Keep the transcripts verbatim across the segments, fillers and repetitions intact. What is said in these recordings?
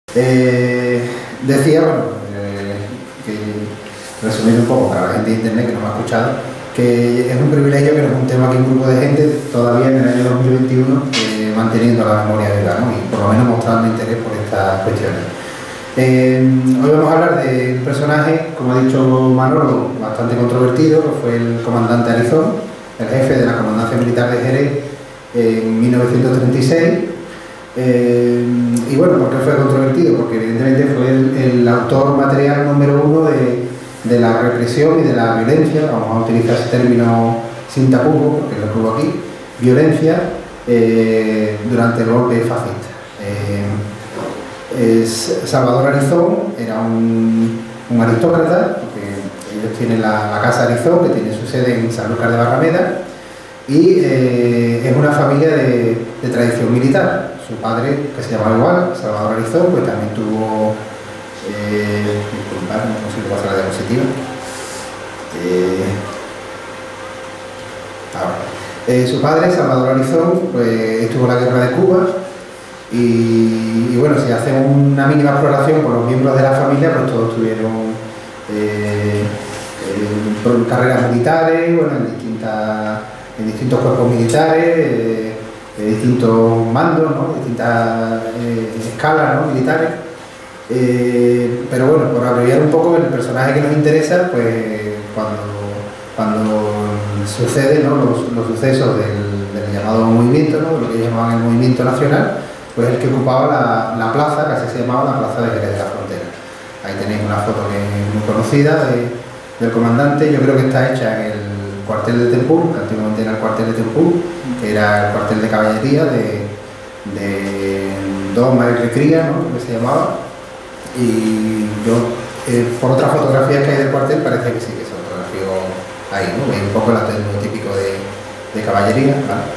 Eh, decía, bueno, eh, que resumiendo un poco para la gente de internet que no me ha escuchado, que es un privilegio que nos juntemos aquí un grupo de gente todavía en el año dos mil veintiuno eh, manteniendo la memoria viva, ¿no? Y por lo menos mostrando interés por estas cuestiones. Eh, hoy vamos a hablar de un personaje, como ha dicho Manolo, bastante controvertido, que fue el comandante Arizón, el jefe de la Comandancia Militar de Jerez en mil novecientos treinta y seis. Eh, y bueno, ¿por qué fue controvertido? Porque evidentemente fue el, el autor material número uno de, de la represión y de la violencia, vamos a utilizar ese término sin tapujos, porque lo pongo aquí, violencia eh, durante el golpe fascista. Eh, es, Salvador Arizón era un, un aristócrata, porque ellos tienen la, la Casa Arizón, que tiene su sede en Sanlúcar de Barrameda, y eh, es una familia de, de tradición militar. Su padre, que se llamaba igual, Salvador Arizón, pues también tuvo, eh, disculpad, no consigo pasar la diapositiva. Eh, ahora. Eh, su padre, Salvador Arizón, pues estuvo en la guerra de Cuba y, y bueno, si hacemos una mínima exploración por los miembros de la familia, pues todos tuvieron eh, eh, carreras militares, bueno, en, distintas, en distintos cuerpos militares, eh, de distintos mandos, ¿no? Distintas eh, escalas, ¿no? Militares. Eh, pero bueno, por abreviar un poco el personaje que nos interesa, pues cuando, cuando suceden, ¿no? los, los sucesos del, del llamado movimiento, ¿no? Lo que llamaban el movimiento nacional, pues el que ocupaba la, la plaza, que así se llamaba la plaza de Jerez de la Frontera. Ahí tenéis una foto que es muy conocida de, del comandante. Yo creo que está hecha en el cuartel de Tempur, que antiguamente era el cuartel de Tempur, que era el cuartel de caballería de, de Don María Cría, ¿no? Que se llamaba. Y yo, eh, por otras fotografías que hay del cuartel, parece que sí que se fotografió ahí, ¿no? Es un poco el atuendo típico de, de caballería, ¿vale?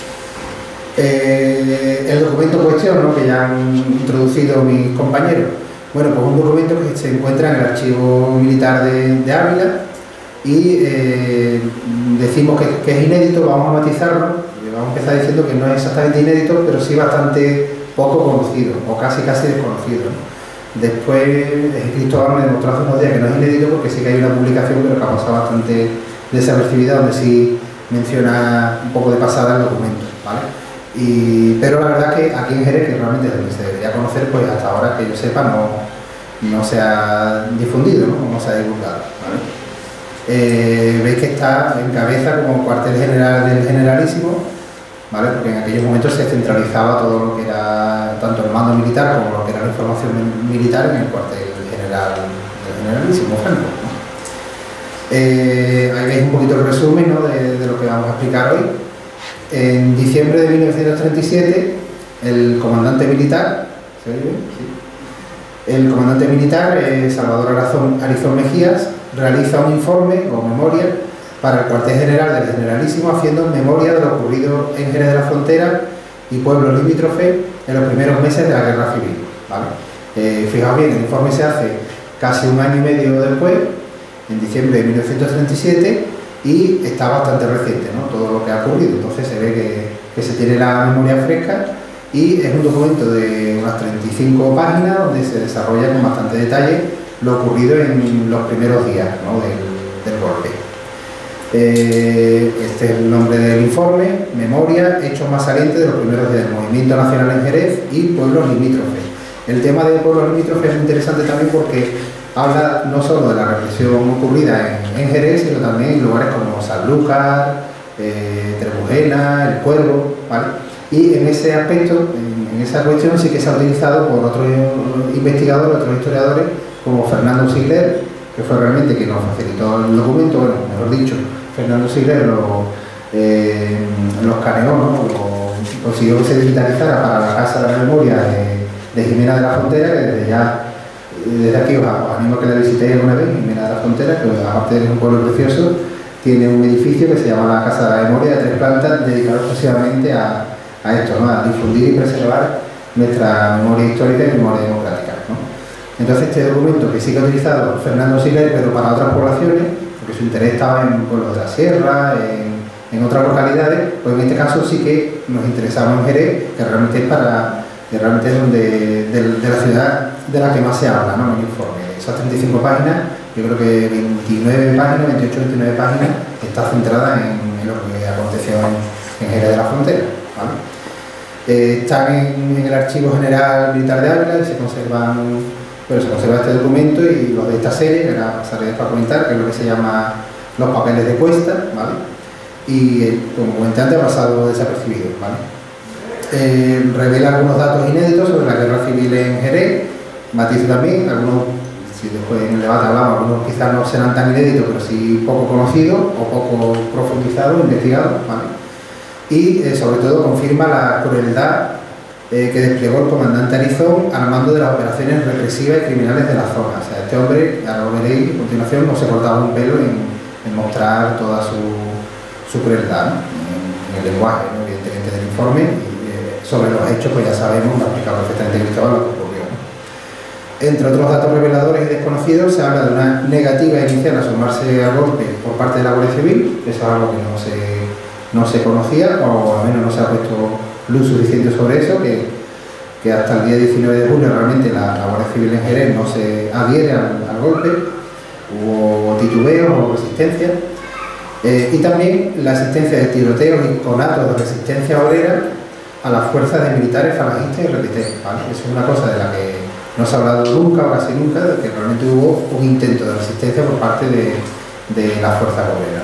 Eh, el documento en cuestión, ¿no? Que ya han introducido mis compañeros, bueno, pues un documento que se encuentra en el archivo militar de, de Ávila. Y eh, decimos que, que es inédito, vamos a matizarlo, vamos a empezar diciendo que no es exactamente inédito, pero sí bastante poco conocido, o casi casi desconocido, ¿no? Después Cristóbal me demostró hace unos días que no es inédito, porque sí que hay una publicación, pero que ha pasado bastante desapercibida, donde sí menciona un poco de pasada el documento, ¿vale? Y, pero la verdad que aquí en Jerez, que realmente es donde se debería conocer, pues hasta ahora que yo sepa no, no se ha difundido, ¿no? No se ha divulgado, ¿vale? Eh, veis que está en cabeza como cuartel general del Generalísimo, ¿vale? Porque en aquellos momentos se centralizaba todo lo que era tanto el mando militar como lo que era la información militar en el cuartel general del Generalísimo Franco, ¿no? Eh, ahí veis un poquito el resumen, ¿no? de, de lo que vamos a explicar hoy. En diciembre de mil novecientos treinta y siete, el comandante militar, ¿se oye bien? Sí. El comandante militar, eh, Salvador Arizón, Arizón Mejías, realiza un informe o memoria para el cuartel general del Generalísimo, haciendo memoria de lo ocurrido en Jerez de la Frontera y pueblos limítrofes en los primeros meses de la Guerra Civil, ¿vale? Eh, fijaos bien, el informe se hace casi un año y medio después, en diciembre de mil novecientos treinta y siete, y está bastante reciente, ¿no? Todo lo que ha ocurrido. Entonces se ve que, que se tiene la memoria fresca, y es un documento de unas treinta y cinco páginas donde se desarrolla con bastante detalle lo ocurrido en los primeros días, ¿no? del, del golpe. Eh, este es el nombre del informe: Memoria, hechos más salientes de los primeros días del movimiento nacional en Jerez y pueblos limítrofes. El tema de pueblos limítrofes es interesante también porque habla no solo de la represión ocurrida en, en Jerez, sino también en lugares como Sanlúcar, eh, Trebujena, El Cuervo, ¿vale? Y en ese aspecto, en, en esa cuestión, sí que se ha utilizado por otros investigadores, otros historiadores, como Fernando Sigler, que fue realmente quien nos facilitó el documento. Bueno, mejor dicho, Fernando Sigler lo, eh, los caneó, ¿no? Lo, consiguió que se digitalizara para la Casa de la Memoria de, de Jimena de la Frontera, que desde ya, desde aquí os animo a que la visitéis alguna vez. Jimena de la Frontera, que aparte de que es un pueblo precioso, tiene un edificio que se llama la Casa de la Memoria, de tres plantas, dedicado exclusivamente a, a esto, ¿no? A difundir y preservar nuestra memoria histórica y memoria democrática, ¿no? Entonces este documento, que sí que ha utilizado Fernando Sigler, pero para otras poblaciones, porque su interés estaba en pueblos de la sierra, en, en otras localidades, pues en este caso sí que nos interesaba en Jerez, que realmente es para, que realmente es donde, de, de la ciudad de la que más se habla, ¿no? En el informe. De esas treinta y cinco páginas, yo creo que veintinueve páginas, veintiocho, veintinueve páginas, está centrada en, en lo que aconteció en, en Jerez de la Frontera, ¿vale? Eh, están en, en el Archivo General Militar de Ávila y se conservan, bueno, se conserva este documento y los de esta serie, que ahora pasaré para comentar, que es lo que se llama los papeles de cuesta, ¿vale? Y, eh, como comenté antes, ha pasado desapercibido, ¿vale? Eh, revela algunos datos inéditos sobre la guerra civil en Jerez, matiza también, algunos, si después en el debate hablamos, algunos quizás no serán tan inéditos, pero sí poco conocidos o poco profundizados, investigados, ¿vale? Y eh, sobre todo confirma la crueldad eh, que desplegó el comandante Arizón al mando de las operaciones represivas y criminales de la zona. O sea, este hombre, ya lo veréis a continuación, no se cortaba un pelo en, en mostrar toda su, su crueldad, ¿no? en, en el lenguaje, ¿no? Evidentemente, del informe. Sobre los hechos, pues ya sabemos, lo ha explicado perfectamente Cristóbal lo que ocurrió, ¿no? Entre otros datos reveladores y desconocidos, se habla de una negativa inicial a sumarse al golpe por parte de la Guardia Civil, que eso es algo que no se, no se conocía, o al menos no se ha puesto luz suficiente sobre eso, que, que hasta el día diecinueve de julio realmente la, la Guardia Civil en Jerez no se adhiere al, al golpe, hubo titubeos o resistencia, eh, y también la existencia de tiroteos y conatos de resistencia obrera a las fuerzas de militares falangistas y repites, ¿vale? Eso es una cosa de la que no se ha hablado nunca o casi nunca, de que realmente hubo un intento de resistencia por parte de, de las fuerzas obreras.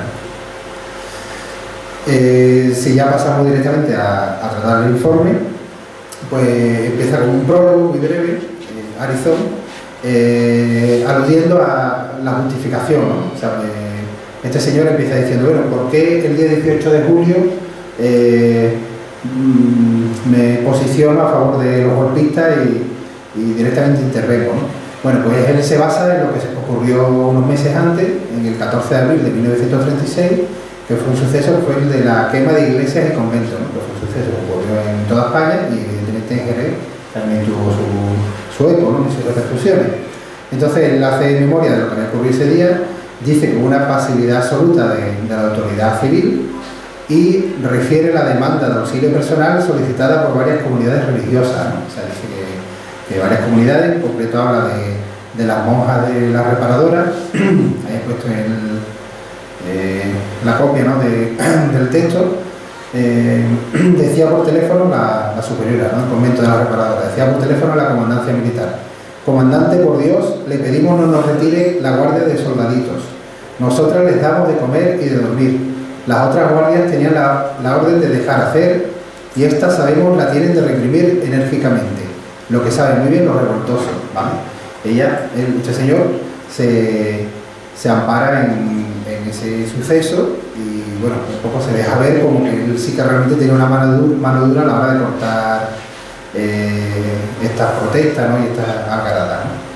Eh, si ya pasamos directamente a, a tratar el informe, pues empieza con un prólogo muy breve, eh, Arizón, eh, aludiendo a la justificación, ¿no? O sea, eh, este señor empieza diciendo, bueno, ¿por qué el día dieciocho de julio eh, me posiciono a favor de los golpistas y, y directamente intervengo, ¿no? Bueno, pues él se basa en lo que se ocurrió unos meses antes, en el catorce de abril de mil novecientos treinta y seis, que fue un suceso, fue el de la quema de iglesias y conventos, ¿no? Que fue un suceso que ocurrió en toda España y evidentemente en Jerez también tuvo su, su eco, ¿no? Y sus repercusiones. Entonces él hace memoria de lo que había ocurrido ese día, dice que hubo una pasividad absoluta de, de la autoridad civil, y refiere la demanda de auxilio personal solicitada por varias comunidades religiosas, ¿no? O sea, dice que, que varias comunidades, en concreto habla de, de las monjas de la reparadora, ahí he puesto el, eh, la copia, ¿no? de, del texto, eh, decía por teléfono la, la superiora, ¿no? El convento de la reparadora, decía por teléfono la comandancia militar: comandante, por Dios, le pedimos no nos retire la guardia de soldaditos, nosotras les damos de comer y de dormir. Las otras guardias tenían la, la orden de dejar hacer y estas, sabemos, la tienen de reprimir enérgicamente, lo que saben muy bien los revoltosos, ¿vale? Ella, el, este señor, se, se ampara en, en ese suceso y, bueno, un poco se deja ver como que él sí que realmente tiene una mano dura, mano dura a la hora de cortar eh, estas protestas, ¿no? Y estas algaradas, ¿no?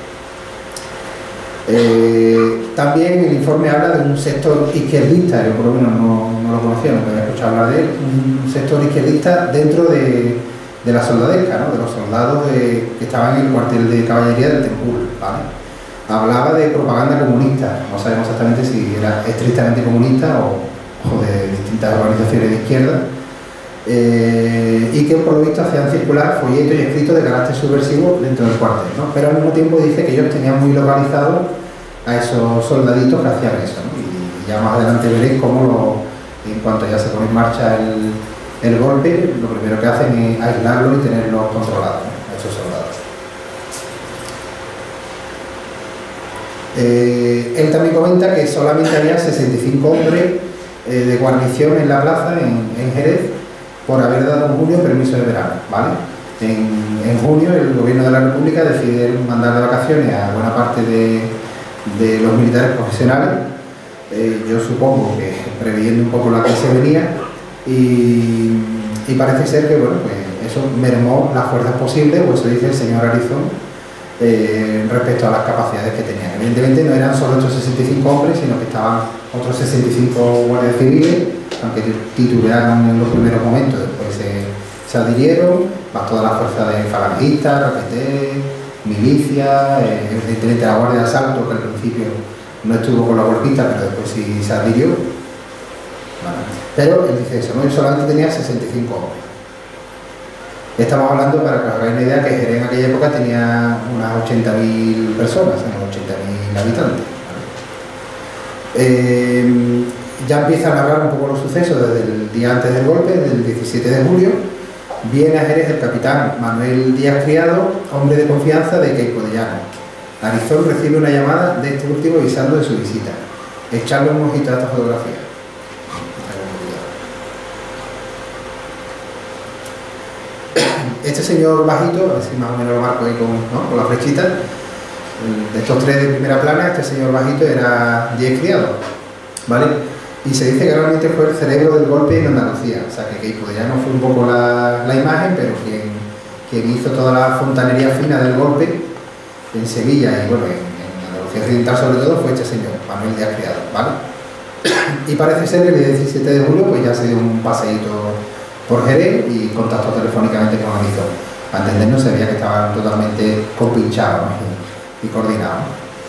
Eh, también el informe habla de un sector izquierdista, yo por lo menos no, no lo conocía, no había escuchado hablar de él, un sector izquierdista dentro de, de la soldadesca, ¿no? De los soldados de, que estaban en el cuartel de caballería del Tempul, ¿vale? Hablaba de propaganda comunista, no sabemos exactamente si era estrictamente comunista o, o de distintas organizaciones de izquierda, eh, y que por lo visto hacían circular folletos y escritos de carácter subversivo dentro del cuartel, ¿no? Pero al mismo tiempo dice que ellos tenían muy localizados a esos soldaditos que hacían eso, ¿no? Y ya más adelante veréis cómo lo, en cuanto ya se pone en marcha el, el golpe, lo primero que hacen es aislarlos y tenerlos controlados, ¿no? A esos soldados. Eh, él también comenta que solamente había sesenta y cinco hombres eh, de guarnición en la plaza en, en Jerez, por haber dado en junio permiso de verano, ¿vale? En, en junio el gobierno de la República decide mandar de vacaciones a buena parte de, de los militares profesionales, eh, yo supongo que previendo un poco la que se venía, y, y parece ser que, bueno, pues eso mermó las fuerzas posibles, o eso dice el señor Arizón, eh, respecto a las capacidades que tenían. Evidentemente no eran solo estos sesenta y cinco hombres, sino que estaban otros sesenta y cinco guardias civiles, aunque titubearon en los primeros momentos, después se, se adhirieron, más toda la fuerza de falangistas, R P T, milicia, eh, evidentemente la guardia de asalto, que al principio no estuvo con la golpista, pero después sí se adhirió. Bueno, pero él dice eso, ¿no? Yo solamente tenía sesenta y cinco hombres. Estamos hablando, para que os hagáis una idea, que Jerez en aquella época tenía unas ochenta mil personas, unos ochenta mil habitantes. Eh, ya empiezan a hablar un poco los sucesos desde el día antes del golpe, del diecisiete de julio. Viene a Jerez el capitán Manuel Díaz Criado, hombre de confianza de Queipo de Llano. Arizón recibe una llamada de este último avisando de su visita. Echarle un ojito a esta fotografía. Este señor bajito, a ver si más o menos lo marco ahí con, ¿no?, con la flechita, de estos tres de primera plana, este señor bajito era Díaz Criado, ¿vale? Y se dice que realmente fue el cerebro del golpe en Andalucía, o sea que Queipo de Llano fue un poco la, la imagen, pero quien, quien hizo toda la fontanería fina del golpe en Sevilla y bueno, en, en Andalucía Occidental sobre todo, fue este señor, Manuel Díaz Criado, ¿vale? Y parece ser que el día diecisiete de julio pues ya se dio un paseíto por Jerez y contactó telefónicamente con Arizón. Para entendernos, se veía que estaban totalmente compinchados, ¿no?, y, y coordinados.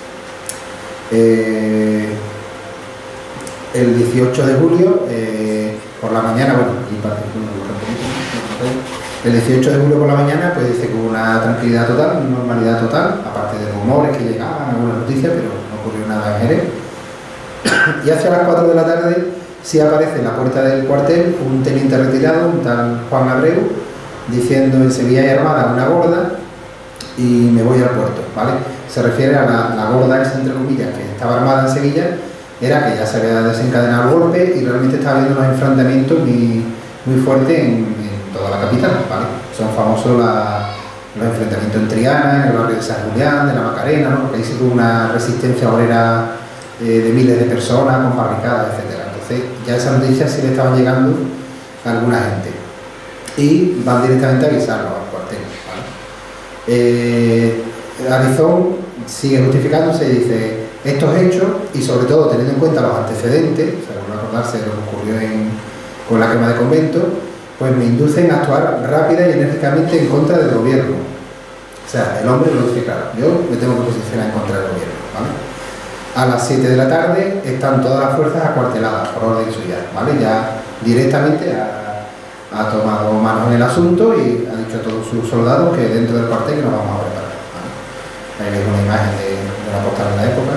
Eh, el dieciocho de julio, eh, por la mañana, bueno, aquí parece que el dieciocho de julio por la mañana, pues dice que hubo una tranquilidad total, una normalidad total, aparte de rumores que llegaban, algunas noticias, pero no ocurrió nada en Jerez. Y hacia las cuatro de la tarde sí aparece en la puerta del cuartel un teniente retirado, un tal Juan Abreu, diciendo: en Sevilla hay armada una gorda y me voy al puerto, ¿vale? Se refiere a la, la gorda esa, entre comillas, que estaba armada en Sevilla, era que ya se había desencadenado el golpe y realmente estaba habiendo unos enfrentamientos muy, muy fuertes en, en toda la capital, ¿vale? Son famosos la, los enfrentamientos en Triana, en el barrio de San Julián, de la Macarena, ¿no?, porque ahí se tuvo una resistencia obrera eh, de miles de personas con barricadas, etcétera. Entonces ya esas noticias sí le estaban llegando a alguna gente y van directamente a avisarlo al cuartel, ¿vale? Eh, Arizón sigue justificándose y dice: estos hechos, y sobre todo teniendo en cuenta los antecedentes, o sea, por acordarse de lo que ocurrió en, con la quema de convento, pues me inducen a actuar rápida y enérgicamente en contra del gobierno. O sea, el hombre lo dice claro: yo me tengo que posicionar en contra del gobierno, ¿vale? A las siete de la tarde están todas las fuerzas acuarteladas por orden suya, ¿vale? Ya directamente ha, ha tomado manos en el asunto y ha dicho a todos sus soldados que dentro del cuartel que nos vamos a preparar, ¿vale? Ahí veis una imagen de, de la postal de la época.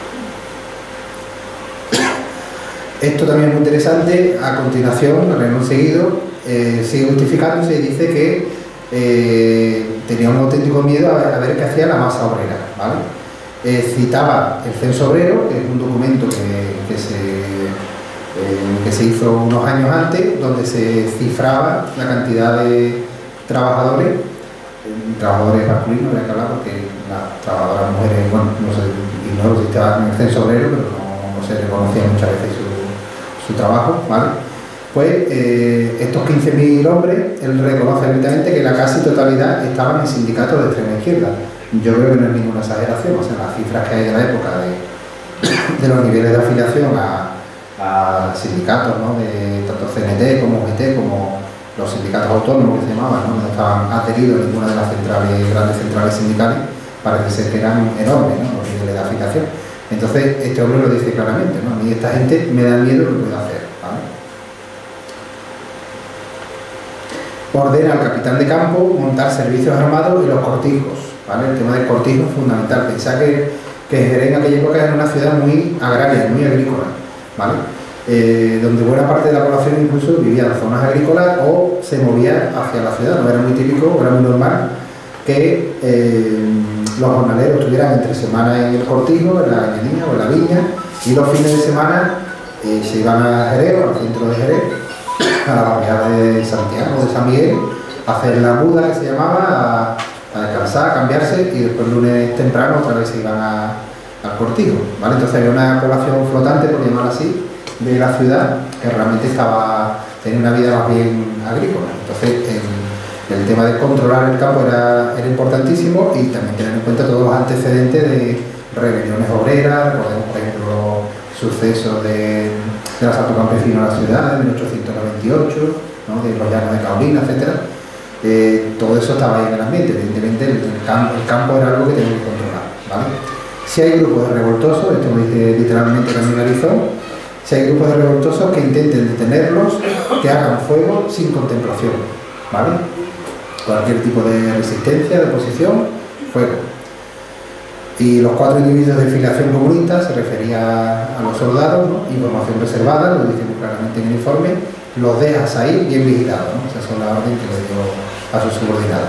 Esto también es muy interesante. A continuación, al renglón seguido, eh, sigue justificándose y dice que eh, tenía un auténtico miedo a, a ver qué hacía la masa obrera, ¿vale? Eh, citaba el Censo Obrero, que es un documento que, que, se, eh, que se hizo unos años antes, donde se cifraba la cantidad de trabajadores, eh, trabajadores masculinos, habría que hablar porque las trabajadoras mujeres, bueno, no sé, ignoro si estaban en el Censo Obrero, pero no, no se reconocía muchas veces su, su trabajo, ¿vale? Pues eh, estos quince mil hombres, él reconoce abiertamente que la casi totalidad estaban en sindicatos de extrema izquierda. Yo creo que no es ninguna exageración, o sea, las cifras que hay de la época de, de los niveles de afiliación a, a sindicatos, ¿no?, de tanto C N T como U G T, como los sindicatos autónomos que se llamaban, ¿no?, no estaban adheridos a ninguna de las centrales, grandes centrales sindicales, parece ser que eran enormes, ¿no?, los niveles de afiliación. Entonces, este hombre lo dice claramente, ¿no?: a mí esta gente me da miedo lo que puede hacer, ¿vale? Ordena al capitán de campo montar servicios armados y los cortijos, ¿vale? El tema del cortijo es fundamental. Pensá que, que Jerez en aquella época era una ciudad muy agraria, muy agrícola, ¿vale? Eh, donde buena parte de la población incluso vivía en zonas agrícolas o se movía hacia la ciudad. No era muy típico, era muy normal que eh, los jornaleros estuvieran entre semanas en el cortijo, en la gañanía o en la viña, y los fines de semana eh, se iban a Jerez, al centro de Jerez, a la barriada de Santiago, de San Miguel, a hacer la muda, que se llamaba, a, a descansar, a cambiarse, y después el lunes temprano otra vez se iban a, al cortijo, ¿vale? Entonces había una población flotante, por llamarlo así, de la ciudad, que realmente estaba, tenía una vida más bien agrícola. Entonces el, el tema de controlar el campo era, era importantísimo, y también tener en cuenta todos los antecedentes de rebeliones obreras. Recordemos, por ejemplo, los sucesos de del asalto campesino a la ciudad en mil ochocientos noventa y ocho, ¿no?, de los llanos de Carolina, etcétera. Eh, todo eso estaba ahí en el ambiente. Evidentemente el, el, campo, el campo era algo que teníamos que controlar, ¿vale? Si hay grupos de revoltosos, esto lo dice literalmente también Arizón, si hay grupos de revoltosos que intenten detenerlos, que hagan fuego sin contemplación, ¿vale? cualquier tipo de resistencia, de oposición, fuego. Y los cuatro individuos de filiación comunista se refería a los soldados, ¿no? Información reservada, lo dice muy claramente en el informe, los dejas ahí bien vigilados, ¿no? Esas son las órdenes que le dio a sus subordinados.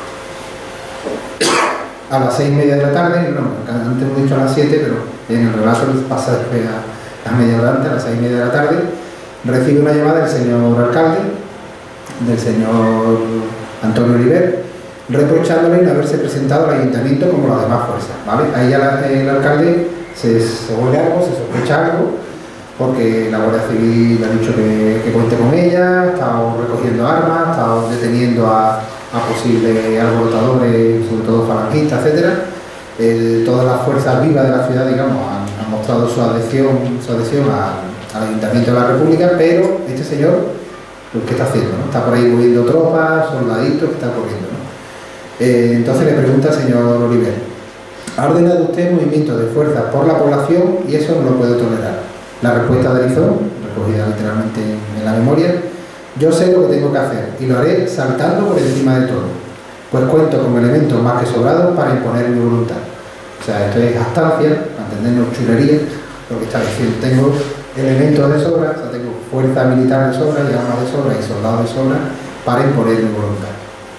A las seis y media de la tarde, no, antes hemos dicho a las siete, pero en el relato pasa después a, a media hora antes, a las seis y media de la tarde, recibe una llamada del señor alcalde, del señor Antonio Oliver, reprochándole no haberse presentado al ayuntamiento como las demás fuerzas, ¿vale? Ahí ya la, el alcalde se, se huele algo, se sospecha algo, porque la Guardia Civil le ha dicho que, que cuente con ella, ha estado recogiendo armas, ha estado deteniendo a, a posibles alborotadores, sobre todo falangistas, etcétera. Eh, todas las fuerzas vivas de la ciudad, digamos, han, han mostrado su adhesión, su adhesión a, al Ayuntamiento de la República, pero este señor, pues, ¿qué está haciendo? ¿No? Está por ahí moviendo tropas, soldaditos, ¿qué está ocurriendo? ¿No? Eh, entonces le pregunta al señor Oliver: ¿ha ordenado usted movimientos de fuerzas por la población y eso no lo puedo tolerar? La respuesta de Arizón, recogida literalmente en, en la memoria: yo sé lo que tengo que hacer y lo haré saltando por encima de todo, pues cuento con elementos más que sobrados para imponer mi voluntad. O sea, esto es astancia, para entendernos chulería, lo que está diciendo: tengo elementos de sobra, o sea, tengo fuerza militar de sobra y armas de sobra y soldados de sobra para imponer mi voluntad.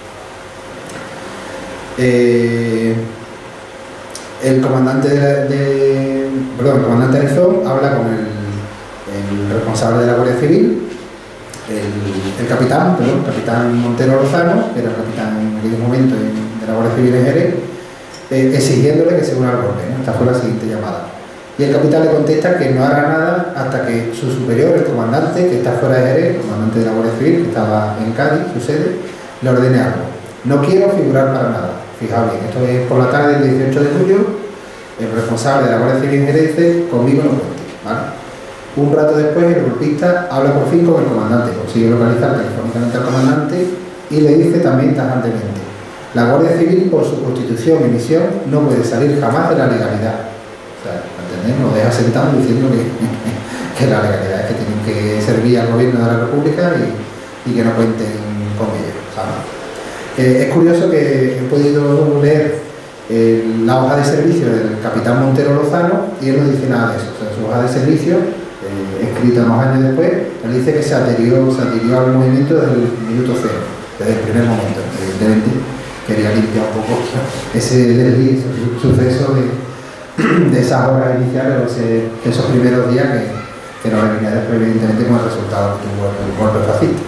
Eh, el comandante de, de perdón, el comandante Arizón habla con el, el responsable de la Guardia Civil, el, el capitán, perdón, capitán Montero Lozano, que era el capitán en aquel momento de la Guardia Civil en Jerez, eh, exigiéndole que se una al golpe, ¿no? Esta fue la siguiente llamada. Y el capitán le contesta que no hará nada hasta que su superior, el comandante, que está fuera de Jerez, el comandante de la Guardia Civil, que estaba en Cádiz, su sede, le ordene algo. No quiero figurar para nada. Fijaos bien, esto es por la tarde del dieciocho de julio, el responsable de la Guardia Civil en Jerez dice: conmigo no cuente, ¿vale? Un rato después, el golpista habla por fin con el comandante, consigue localizar telefónicamente al comandante y le dice también tajantemente: la Guardia Civil, por su constitución y misión, no puede salir jamás de la legalidad. O sea, ¿entendés? Nos deja sentado diciendo que, que la legalidad es que tienen que servir al gobierno de la República y, y que no cuenten con ellos, ¿sabes? Eh, es curioso que he podido leer eh, la hoja de servicio del capitán Montero Lozano y él no dice nada de eso. O sea, su hoja de servicio, eh, escrita unos años después, él dice que se adhirió, se adhirió al movimiento desde el minuto cero, desde el primer momento. Evidentemente quería limpiar un poco ese desliz, ese suceso de, de esas horas iniciales, ese, esos primeros días que, que no venía después, evidentemente, con el resultado que tuvo el golpe fascista.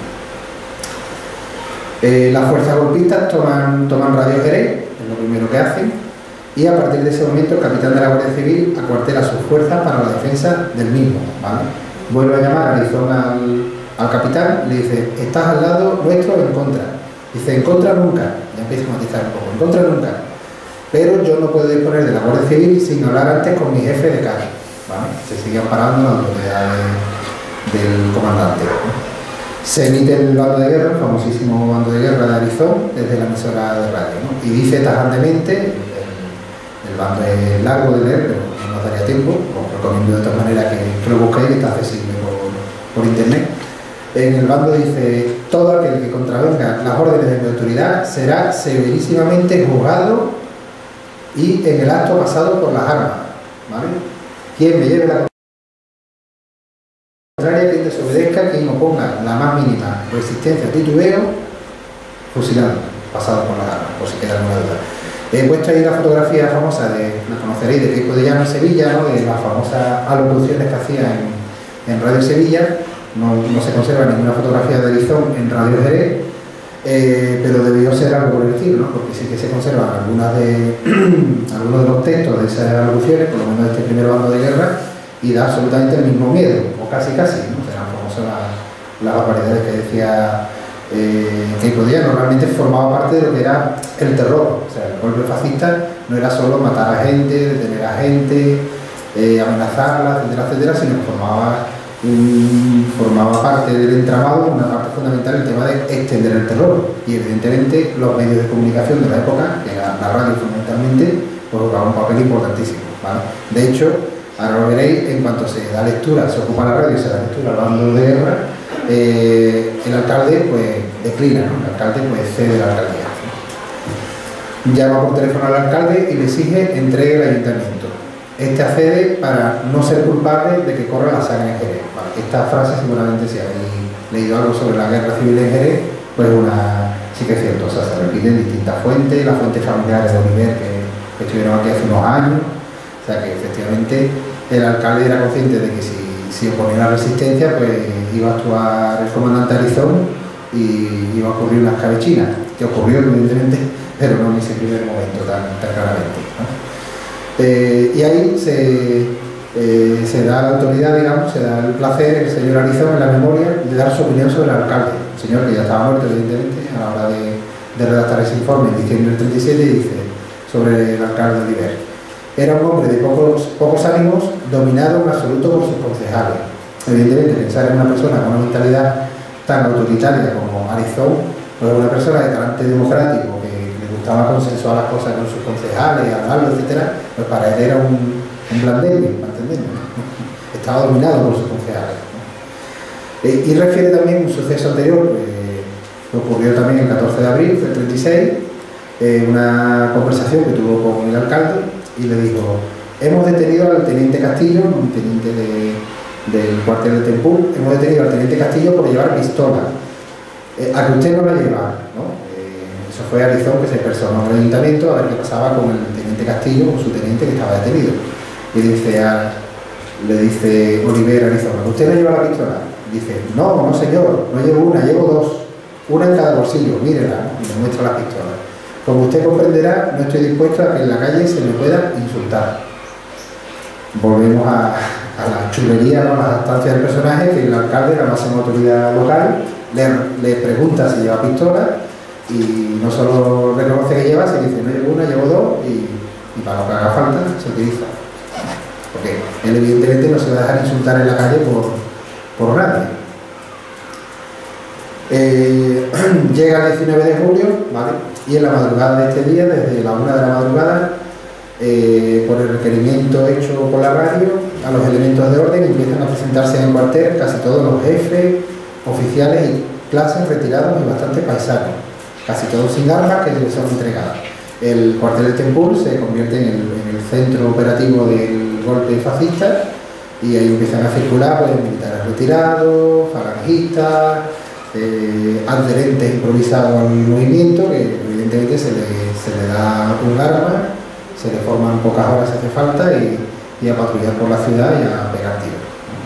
Eh, las fuerzas golpistas toman, toman Radio Jerez, es lo primero que hacen, y a partir de ese momento el capitán de la Guardia Civil acuartela sus fuerzas para la defensa del mismo, ¿vale? Vuelve a llamar a Arizón al, al capitán y le dice: ¿estás al lado nuestro o en contra? Dice: en contra nunca. Ya empieza a matizar un poco: en contra nunca. Pero yo no puedo disponer de la Guardia Civil sin hablar antes con mi jefe de Cádiz, ¿vale? Se sigue amparando la autoridad de, del comandante, ¿no? Se emite el bando de guerra, el famosísimo bando de guerra de Arizón, desde la emisora de radio, ¿no? Y dice tajantemente, el, el bando es largo de leer, pero no nos daría tiempo, os recomiendo de todas maneras que, que lo busquéis, que está accesible por, por internet. En el bando dice: todo aquel que contravenga las órdenes de mi autoridad será severísimamente juzgado y en el acto pasado por las armas, ¿vale? Quien me lleve la contraria, quien desobedezca, quien oponga la más mínima resistencia o titubeo, fusilado, pasado por las armas, por si queda alguna duda. He puesto ahí la fotografía famosa, de, la conoceréis, de Pico de Llano en Sevilla, ¿no? De las famosas alocuciones que hacía en, en Radio Sevilla. No, no se conserva ninguna fotografía de Arizón en Radio Jerez, eh, pero debió ser algo por el estilo, ¿no? Porque sí que se conservan algunas de, algunos de los textos de esas alocuciones, por lo menos de este primer bando de guerra, y da absolutamente el mismo miedo, o casi casi, ¿no? Eran famosas las, las barbaridades que decía eh, Keiko Díaz. Realmente formaba parte de lo que era el terror. O sea, el golpe fascista no era solo matar a gente, detener a gente, eh, amenazarla, etcétera, etcétera, sino que formaba, un, formaba parte del entramado, una parte fundamental, el tema de extender el terror. Y evidentemente los medios de comunicación de la época, que era la radio fundamentalmente, pues jugaban un papel importantísimo, ¿vale? De hecho, ahora lo veréis, en cuanto se da lectura, se ocupa la radio y se da lectura al bando de guerra, eh, el alcalde pues declina, ¿no? El alcalde pues cede la alcaldía. Llama por teléfono al alcalde y le exige entregue el ayuntamiento. Este accede para no ser culpable de que corra la sangre en Jerez. Vale, esta frase seguramente, si habéis leído algo sobre la guerra civil en Jerez, pues una, sí que es cierto, o sea, se repite en distintas fuentes, las fuentes familiares de Oliver que, que estuvieron aquí hace unos años, o sea que efectivamente el alcalde era consciente de que si, si oponía la resistencia, pues iba a actuar el comandante Arizón y iba a ocurrir una escabechina, que ocurrió evidentemente, pero no en ese primer momento tan, tan claramente, ¿no? Eh, y ahí se, eh, se da la autoridad, digamos, se da el placer, el señor Arizón, en la memoria, de dar su opinión sobre el alcalde, un señor que ya estaba muerto, evidentemente, a la hora de, de redactar ese informe en diciembre del treinta y siete, y dice sobre el alcalde Oliver: era un hombre de pocos, pocos ánimos, dominado en absoluto por sus concejales. Evidentemente, pensar en una persona con una mentalidad tan autoritaria como Arizón, pues una persona de talante democrático, gustaba consensuar las cosas con sus concejales, hablarlo, etcétera, pues para él era un, un blandengue, ¿me entendemos? ¿no? Estaba dominado por sus concejales, ¿no? Eh, y refiere también un suceso anterior, eh, que ocurrió también el catorce de abril del treinta y seis, eh, una conversación que tuvo con el alcalde y le dijo: hemos detenido al teniente Castillo, un teniente de, del cuartel de Tempul, hemos detenido al teniente Castillo por llevar pistola, eh, a que usted no la lleva, ¿no? Eso fue Arizón, que se personó en el ayuntamiento a ver qué pasaba con el teniente Castillo, con su teniente que estaba detenido. Y dice a, le dice Oliver a Arizón: ¿usted no lleva la pistola? Dice: no, no señor, no llevo una, llevo dos, una en cada bolsillo, mírela, y le muestra la pistola. Como usted comprenderá, no estoy dispuesto a que en la calle se me pueda insultar. Volvemos a, a la chulería, ¿no? A la estancia del personaje, que el alcalde, la máxima autoridad local, le, le pregunta si lleva pistola, y no solo reconoce que lleva, se dice: no llevo una, llevo dos, y, y para lo que haga falta se utiliza, porque él evidentemente no se va a dejar insultar en la calle por, por nadie. Eh, llega el diecinueve de julio, ¿vale? Y en la madrugada de este día, desde la una de la madrugada, eh, por el requerimiento hecho por la radio, a los elementos de orden empiezan a presentarse en el cuartel casi todos los jefes, oficiales y clases retirados y bastante paisanos, casi todos sin armas, que les son entregadas. El cuartel de Tempul se convierte en el, en el centro operativo del golpe fascista, y ahí empiezan a circular pues, militares retirados, falangistas, eh, adherentes improvisados al movimiento, que evidentemente se le, se le da un arma, se le forman pocas horas si hace falta, y, y a patrullar por la ciudad y a pegar tiros.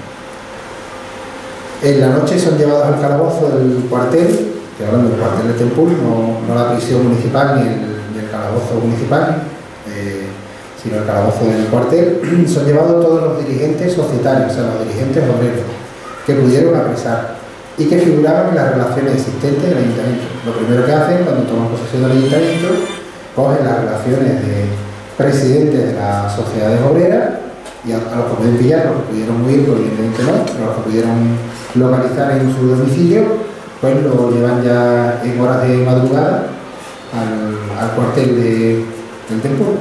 En la noche son llevados al calabozo del cuartel, que hablando del cuartel de Tempul, no, no la prisión municipal ni el, ni el calabozo municipal, eh, sino el calabozo del cuartel. Son llevados todos los dirigentes societarios, o sea, los dirigentes obreros, que pudieron apresar y que figuraban en las relaciones existentes del ayuntamiento. Lo primero que hacen cuando toman posesión del ayuntamiento, cogen las relaciones de presidentes de las sociedades obreras, y a, a los que pueden pillar, los que pudieron huir, pues evidentemente no, pero los que pudieron localizar en su domicilio, pues lo llevan ya en horas de madrugada al, al cuartel de, del Tempul.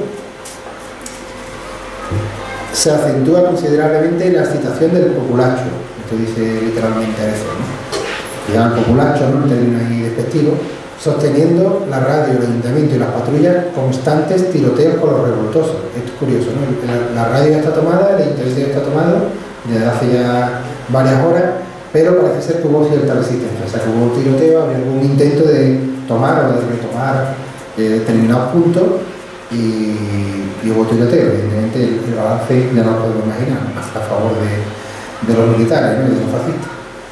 Se acentúa considerablemente la excitación del populacho, esto dice literalmente a eso, ¿no? Ya el populacho, ¿no? Un término ahí despectivo, sosteniendo la radio, el ayuntamiento y las patrullas constantes tiroteos con los revoltosos. Esto es curioso, ¿no? La, la radio ya está tomada, el ayuntamiento ya está tomado desde hace ya varias horas, pero parece ser que hubo cierta resistencia, o sea que hubo un tiroteo, había algún intento de tomar o de retomar eh, determinados puntos, y, y hubo tiroteo. Evidentemente el, el balance ya no lo podemos imaginar, a favor de, de los militares, ¿no? Y de los fascistas.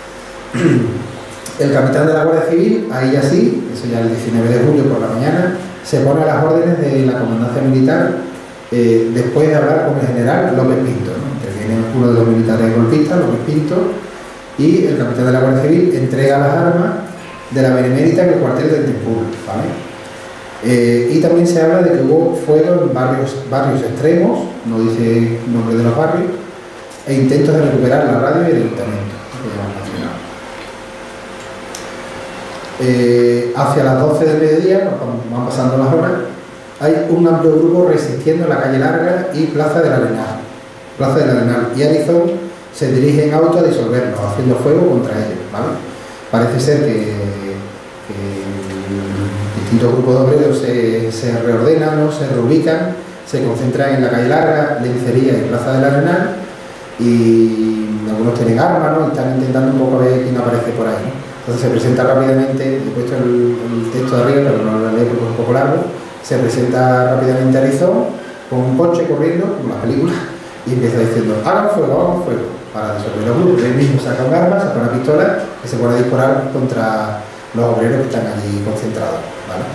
El capitán de la Guardia Civil, ahí ya sí, eso ya el diecinueve de julio por la mañana, se pone a las órdenes de la comandancia militar, eh, después de hablar con el general López Pinto, ¿no? Interviene uno de los militares golpistas, López Pinto, y el capitán de la Guardia Civil entrega las armas de la Benemérita en el cuartel del Tempul, ¿vale? Eh, y también se habla de que hubo fuego en barrios, barrios extremos, no dice el nombre de los barrios, e intentos de recuperar la radio y el ayuntamiento, que ya hemos mencionado. Eh, hacia las doce del mediodía, van pasando las horas, hay un amplio grupo resistiendo en la calle Larga y Plaza del Arenal. Plaza del Arenal. Y Arizón se dirige en auto a disolverlos, haciendo fuego contra ellos, ¿vale? Parece ser que, que distintos grupos de obreros se, se reordenan, ¿no? Se reubican, se concentran en la calle Larga, Lencería y Plaza del Arenal, y algunos tienen armas, ¿no? Y están intentando un poco ver quién aparece por ahí, ¿no? Entonces se presenta rápidamente, he puesto el, el texto de arriba, pero no lo leo porque es un poco largo, se presenta rápidamente Arizón con un coche corriendo, como la película, y empieza diciendo, hagan fuego, hagan fuego, para disolver los grupos. Él mismo saca un arma, saca una pistola y se pone a disparar contra los obreros que están allí concentrados, ¿vale?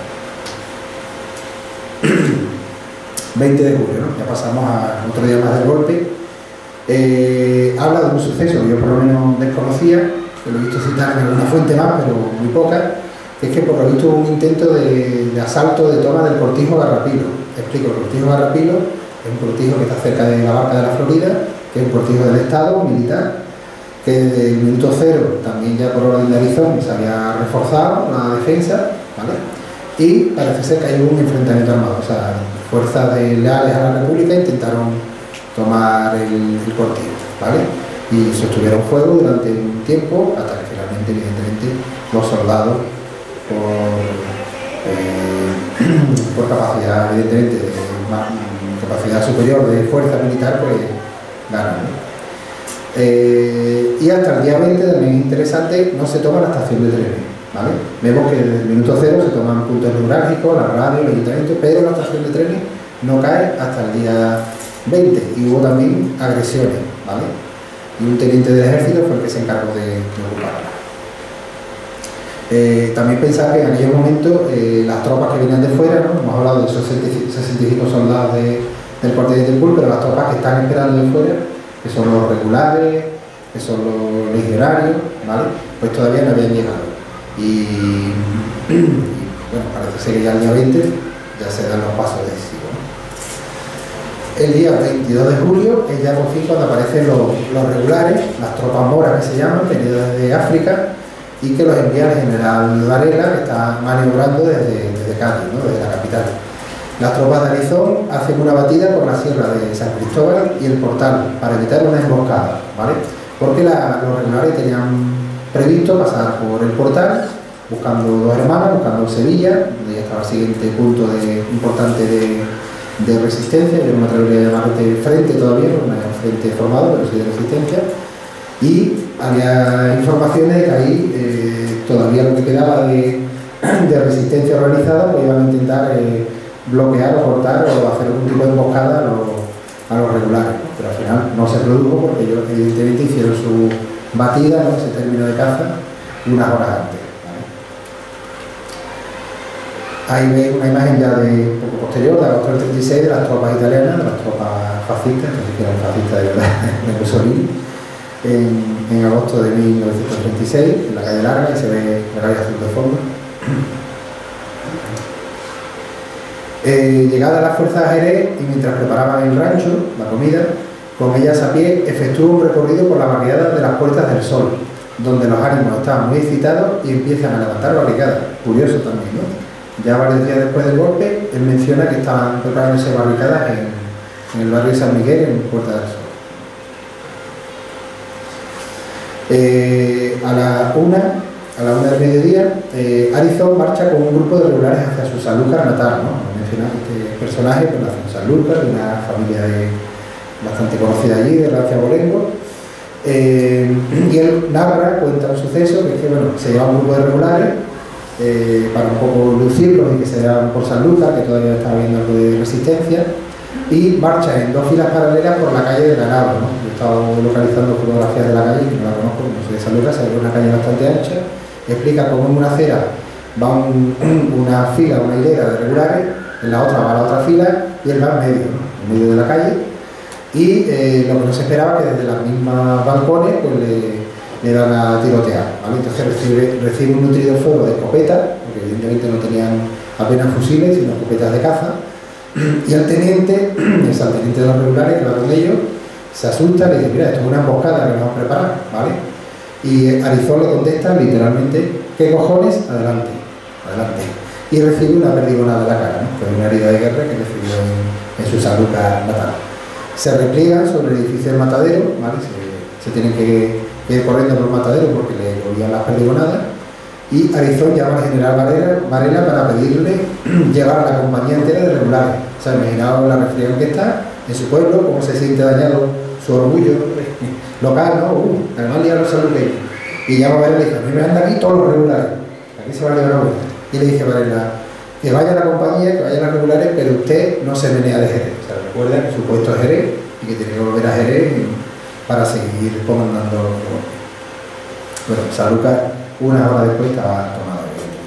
veinte de julio, ¿no? Ya pasamos a otro día más del golpe. Eh, habla de un suceso que yo por lo menos desconocía, que lo he visto citar en alguna fuente más, pero muy poca, que es que por lo visto hubo un intento de, de asalto, de toma del Cortijo Garrapilo. Explico, el Cortijo Garrapilo es un cortijo que está cerca de la Barca de la Florida, que es un cortijo del Estado, militar, que desde el minuto cero, también ya por orden de Arizón, se había reforzado la defensa, ¿vale? Y parece ser que hay un enfrentamiento armado, o sea, fuerzas de leales a la República intentaron tomar el, el cortijo, ¿vale? Y sostuvieron fuego durante un tiempo, hasta que finalmente, evidentemente, los soldados, por, eh, por capacidad, evidentemente, de, más, capacidad superior de fuerza militar, pues ganan, ¿no? Eh, y hasta el día veinte, también es interesante, no se toma la estación de trenes, ¿vale? Vemos que desde el minuto cero se toman puntos neurálgicos, la radio, el ayuntamiento, pero la estación de trenes no cae hasta el día veinte, y hubo también agresiones, ¿vale? Y un teniente del ejército fue el que se encargó de, de ocuparla. Eh, también pensar que en aquellos momentos eh, las tropas que venían de fuera, ¿no? Hemos hablado de esos sesenta y cinco soldados de, del cuartel de Tempul, pero las tropas que están esperando de fuera, que son los regulares, que son los legionarios, ¿vale? Pues todavía no habían llegado. Y, y bueno, parece ser que ya el día veinte ya se dan los pasos decisivos, ¿no? El día veintidós de julio es ya por fin cuando aparecen los, los regulares, las tropas moras que se llaman, venidas desde África, y que los envía el general Varela, que está maniobrando desde, desde Cádiz, ¿no? Desde la capital. Las tropas de Arizón hacen una batida por la sierra de San Cristóbal y el Portal para evitar una emboscada, ¿vale? Porque la, los regulares tenían previsto pasar por el Portal buscando dos hermanas, buscando Sevilla, donde ya estaba el siguiente punto de, importante de, de resistencia. Yo no me atrevería a llamarlo frente todavía, no es un frente formado, pero sí de resistencia. Y había informaciones de que ahí eh, todavía lo que quedaba de, de resistencia organizada, pues iban a intentar eh, bloquear o cortar o hacer algún tipo de emboscada a los, a los regulares, ¿no? Pero al final no se produjo porque ellos evidentemente hicieron su batida, ¿no? Ese término de caza unas horas antes, ¿vale? Ahí veis una imagen ya de un poco posterior, de agosto del treinta y seis, de las tropas italianas, de las tropas fascistas, que si eran fascistas de verdad, de Mussolini, en, en agosto de mil novecientos treinta y seis, en la calle Larga, y se ve la calle azul de fondo. Eh, llegada a las fuerzas a Jerez, y mientras preparaban el rancho, la comida, con ellas a pie efectúa un recorrido por la barriada de las Puertas del Sol, donde los ánimos estaban muy excitados y empiezan a levantar barricadas. Curioso también, ¿no? Ya varios días después del golpe, él menciona que estaban preparándose barricadas en, en el barrio de San Miguel, en Puerta del Sol. Eh, a la una, a la una del mediodía, eh, Arizón marcha con un grupo de regulares hacia su Sanlúcar natal, ¿no? Este personaje pues nació en Sanlúcar, de una familia de, bastante conocida allí, de Rancia Bolengo, eh, y él narra, cuenta un suceso, que es que bueno, se lleva un grupo de regulares eh, para un poco lucirlos y que se llevan por Sanlúcar, que todavía está habiendo algo de resistencia, y marcha en dos filas paralelas por la calle de Ganado, ¿no? Yo he estado localizando fotografías de la calle, que no la conozco, no soy de Sanlúcar, se ve una calle bastante ancha, explica cómo en una acera va un, una fila, una hilera de regulares, en la otra va la otra fila y él va en medio, ¿no? En medio de la calle, y eh, lo que no se esperaba que desde las mismas balcones pues le, le dan a tirotear, ¿vale? Entonces recibe, recibe un nutrido fuego de escopeta, porque evidentemente no tenían apenas fusiles sino escopetas de caza, y el teniente, el salteniente de los regulares que va con ellos, se asusta y le dice, mira, esto es una emboscada que nos vamos a preparar, ¿vale? Y Arizón le contesta literalmente, ¿qué cojones? Adelante, adelante. Y recibe una perdigonada en la cara, ¿no? Fue una herida de guerra que recibió en, en su Sanlúcar natal. Se repliegan sobre el edificio del matadero, ¿vale? Se se tienen que ir corriendo por el matadero porque le volvían las perdigonadas, y Arizón llama al general Varela, Varela para pedirle llevar a la compañía entera de regulares. O sea, imaginaos la reflexión que está en su pueblo, cómo se siente dañado su orgullo local, ¿no? Uh, además liaron los saludos. Y llama a Varela y dice, a mí me andan aquí todos los regulares, aquí se va a llevar la vuelta. Y le dice a Varela, que vaya a la compañía, que vayan a los regulares, pero usted no se menea de Jerez. O sea, recuerda que su puesto es Jerez y que tiene que volver a Jerez para seguir comandando los golpes. Bueno, Sanlúcar, una hora después, estaba tomado.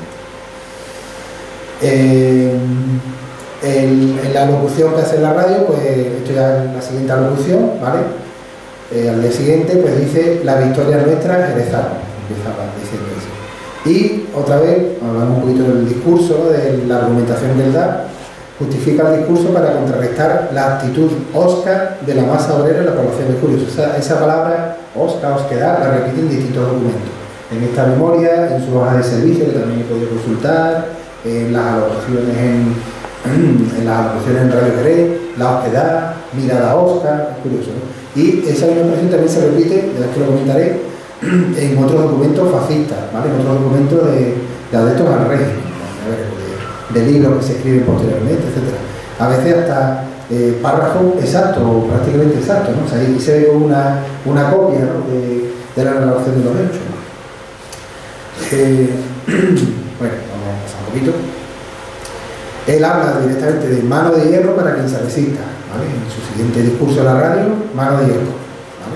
Eh, el, en la locución que hace en la radio, pues esto ya es la siguiente locución, ¿vale? Eh, al día siguiente, pues dice, la victoria nuestra, jerezano, empieza diciendo eso. Y otra vez, hablamos un poquito del discurso, ¿no? De la argumentación que él da, justifica el discurso para contrarrestar la actitud osca de la masa obrera en la población de Curios. O sea, esa palabra, osca, osquedad, la repite en distintos documentos. En esta memoria, en su hoja de servicio, que también he podido consultar, en las alocuciones en, en las alocuciones en Radio Jerez, la osquedad, mirada osca, es curioso, ¿no? Y esa misma expresión también se repite, de las que lo comentaré, en otros documentos fascistas, ¿vale? En otros documentos de, de adeptos al régimen, ¿no? de, de libros que se escriben posteriormente, etcétera. A veces hasta eh, párrafos exactos, o prácticamente exactos, ¿no? O sea, ahí se ve una, una copia, ¿no? de, de la narración de los hechos. Eh, bueno, vamos a pasar un poquito. Él habla directamente de mano de hierro para quien se resista, ¿vale? En su siguiente discurso en la radio, mano de hierro.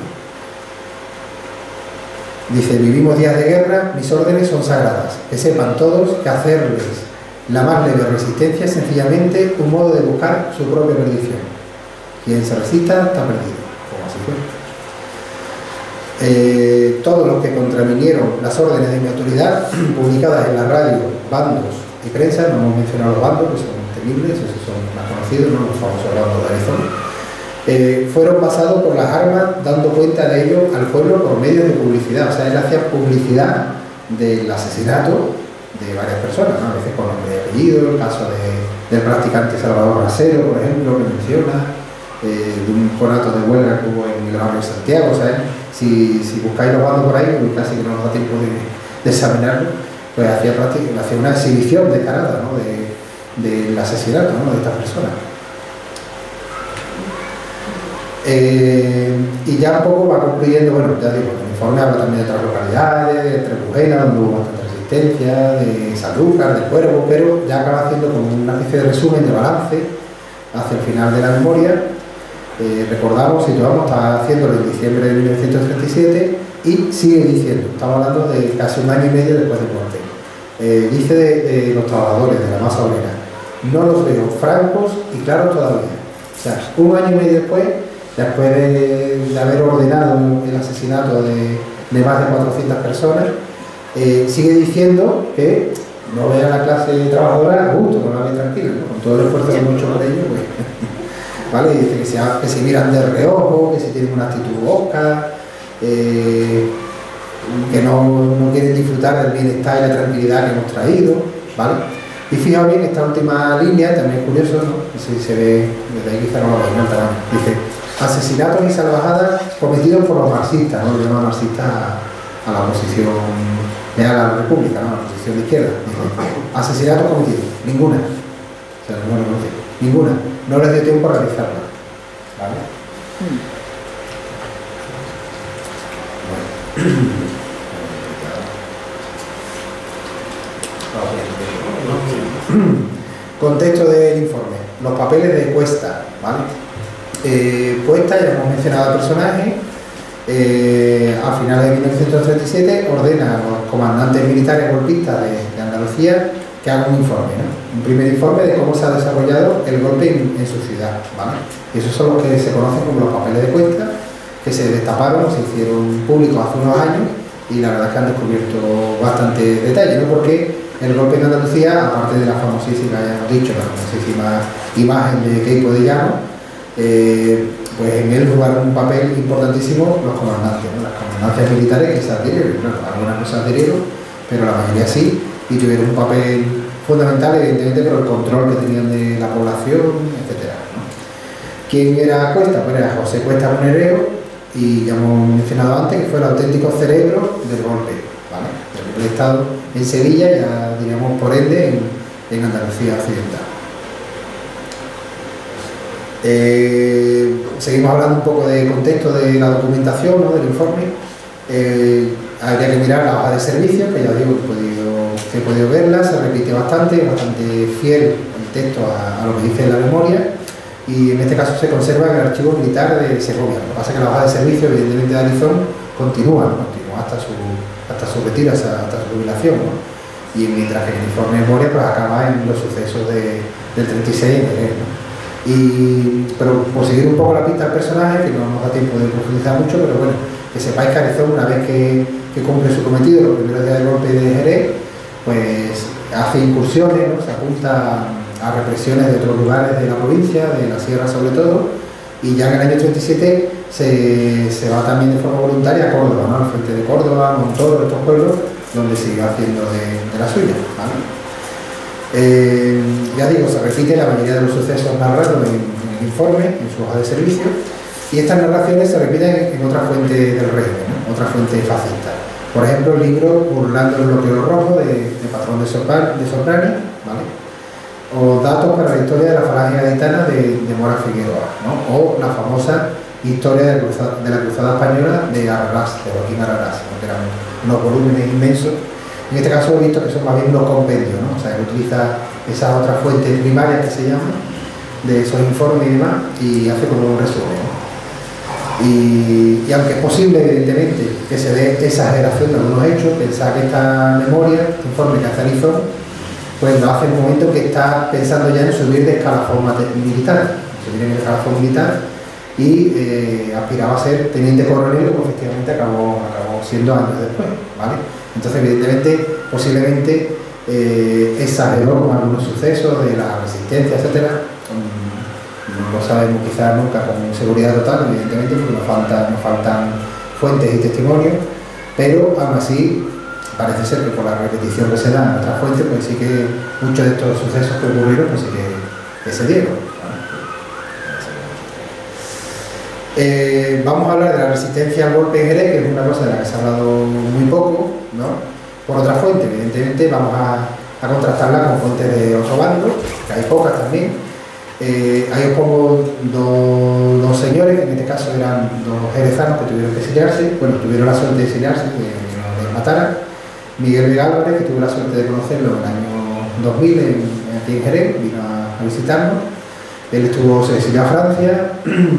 Dice, vivimos días de guerra, mis órdenes son sagradas, que sepan todos que hacerles la más leve resistencia es sencillamente un modo de buscar su propia perdición. Quien se resista está perdido, como así fue. Eh, todos los que contravinieron las órdenes de mi autoridad, publicadas en la radio, bandos y prensa, no hemos mencionado los bandos, que son temibles, esos son más conocidos, no los famosos bandos de Arizona, Eh, fueron pasados por las armas, dando cuenta de ello al pueblo por medio de publicidad. O sea, él hacía publicidad del asesinato de varias personas, ¿no? A veces con nombre y apellido, el caso de, del practicante Salvador Rasero, por ejemplo, que menciona, eh, de un conato de huelga que hubo en el barrio de Santiago. O sea, si, si buscáis los bandos por ahí, pues casi que no nos da tiempo de, de examinarlo, pues hacía, hacía una exhibición descarada, ¿no? de, del asesinato, ¿no? de estas personas. Eh, y ya un poco va concluyendo, bueno, ya digo, el informe habla también de otras localidades, de Trebujena, donde hubo bastante resistencia, de Sanlúcar, del Cuervo, pero ya acaba haciendo como una especie de resumen, de balance, hacia el final de la memoria. Eh, recordamos, situamos, estaba haciéndolo en diciembre de mil novecientos treinta y siete y sigue diciendo, estamos hablando de casi un año y medio después del corte. Eh, dice de, de los trabajadores, de la masa obrera, no los veo francos y claros todavía. O sea, un año y medio después, después de, de haber ordenado el asesinato de, de más de cuatrocientas personas, eh, sigue diciendo que no ve a la clase trabajadora a gusto, no la ve tranquila, ¿no? Con todo el esfuerzo que hemos hecho por ello, pues, ¿vale? Y dice que se, que se miran de reojo, que se tienen una actitud osca, eh, que no, no quieren disfrutar del bienestar y la tranquilidad que hemos traído, ¿vale? Y fijaos bien, esta última línea, también es curioso, ¿no? Si se ve, desde ahí quizá no lo veis, ¿no? El tamaño. Dice, asesinatos y salvajadas cometidos por los marxistas, ¿no? Lo llaman marxistas a, a la oposición leal a la República, ¿no? A la oposición de izquierda. Dice, asesinatos cometidos, ninguna. O sea, no, no, no, ninguna. No les dio tiempo a realizarla. ¿Vale? Bueno. Contexto del informe. Los papeles de Cuesta, ¿vale? Eh, Cuesta, ya hemos mencionado al personaje, eh, a finales de mil novecientos treinta y siete ordena a los comandantes militares golpistas de, de Andalucía que hagan un informe, ¿no? Un primer informe de cómo se ha desarrollado el golpe en, en su ciudad, ¿vale? Y esos son los que se conocen como los papeles de Cuesta, que se destaparon, se hicieron públicos hace unos años y la verdad es que han descubierto bastante detalle, ¿no? Porque el golpe en Andalucía, aparte de la famosísima, ya hemos dicho, la famosísima imagen de Queipo de Llano, eh, pues en él jugaron un papel importantísimo los comandantes, ¿no? Las comandancias militares que se adhirieron, claro, algunas no se adhirieron, pero la mayoría sí, y tuvieron un papel fundamental, evidentemente, por el control que tenían de la población, etcétera, ¿no? ¿Quién era Cuesta? Pues era José Cuesta Monereo, y ya hemos mencionado antes que fue el auténtico cerebro del golpe, ¿vale? El golpe de Estado en Sevilla, ya diríamos por ende en, en Andalucía Occidental. Eh, seguimos hablando un poco de contexto de la documentación, ¿no? Del informe. Eh, habría que mirar la hoja de servicio, que ya digo, he podido, que he podido verla, se repite bastante, bastante fiel el texto a, a lo que dice en la memoria, y en este caso se conserva en el archivo militar de Segovia. Lo que pasa es que la hoja de servicio, evidentemente, de Arizón continúa, ¿no? Continúa hasta su, hasta su retiro, hasta, hasta su jubilación, ¿no? Y mientras que el informe de memoria pues acaba en los sucesos de, del treinta y seis en enero, ¿no? Y, pero por seguir un poco la pista del personaje, que no nos da tiempo de profundizar mucho, pero bueno, que sepáis que Arizón, una vez que, que cumple su cometido, los primeros días del golpe de Jerez, pues hace incursiones, ¿no? Se apunta a represiones de otros lugares de la provincia, de la sierra sobre todo, y ya en el año treinta y siete se, se va también de forma voluntaria a Córdoba, ¿no? Al frente de Córdoba, Montoro, estos pueblos, donde se iba haciendo de, de la suya, ¿vale? Eh, ya digo, se repite la mayoría de los sucesos narrados en, en el informe, en su hoja de servicio, y estas narraciones se repiten en otra fuente del régimen, ¿no? Otra fuente fascista. Por ejemplo, el libro Burlando el bloqueo rojo de, de Patrón de, Sopra, de Soprani, ¿vale? O Datos para la historia de la falange gaditana de, de Mora Figueroa, ¿no? O la famosa Historia de la, cruzada, de la Cruzada Española de Arrarás, de Joaquín Arrarás, ¿no? Que eran unos volúmenes inmensos. En este caso he visto que son más bien unos compendios, ¿no? O sea, que utiliza esas otras fuentes primarias que se llaman, de esos informes y demás, y hace como un resumen, ¿no? Y, y aunque es posible, evidentemente, que se dé exageración de algunos hechos, pensar que esta memoria, este informe que hace Arizón, pues lo hace en un momento que está pensando ya en subir de escalafón militar, subir en el escalafón militar, y eh, aspiraba a ser teniente coronel, como efectivamente acabó, acabó siendo años después, ¿vale? Entonces, evidentemente, posiblemente eh, exageró con algunos sucesos de la resistencia, etcétera. No lo sabemos quizás nunca con seguridad total, evidentemente, porque nos faltan, nos faltan fuentes y testimonios, pero aún así parece ser que por la repetición que se da en otras fuentes, pues sí que muchos de estos sucesos que ocurrieron, pues sí que, que se dieron. Eh, vamos a hablar de la resistencia al golpe en Jerez, que es una cosa de la que se ha hablado muy poco, ¿no? Por otra fuente, evidentemente, vamos a, a contrastarla con fuentes de otro bando, que hay pocas también. Eh, ahí os pongo dos, dos señores, que en este caso eran dos jerezanos que tuvieron que exiliarse, bueno, tuvieron la suerte de exiliarse, que no les mataran. Miguel Vega Álvarez, que tuve la suerte de conocerlo en el año dos mil en, aquí en Jerez, vino a, a visitarnos. Él estuvo, se exilió a Francia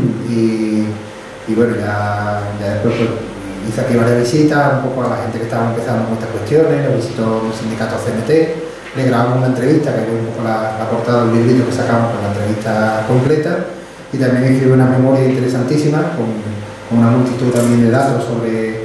y, y bueno, ya, ya después pues, hizo aquí varias visitas, un poco a la gente que estaba empezando con estas cuestiones, lo visitó el sindicato C N T, le grabamos una entrevista, que es un poco la, la portada del librito que sacamos con la entrevista completa, y también escribió una memoria interesantísima con, con una multitud también de datos sobre,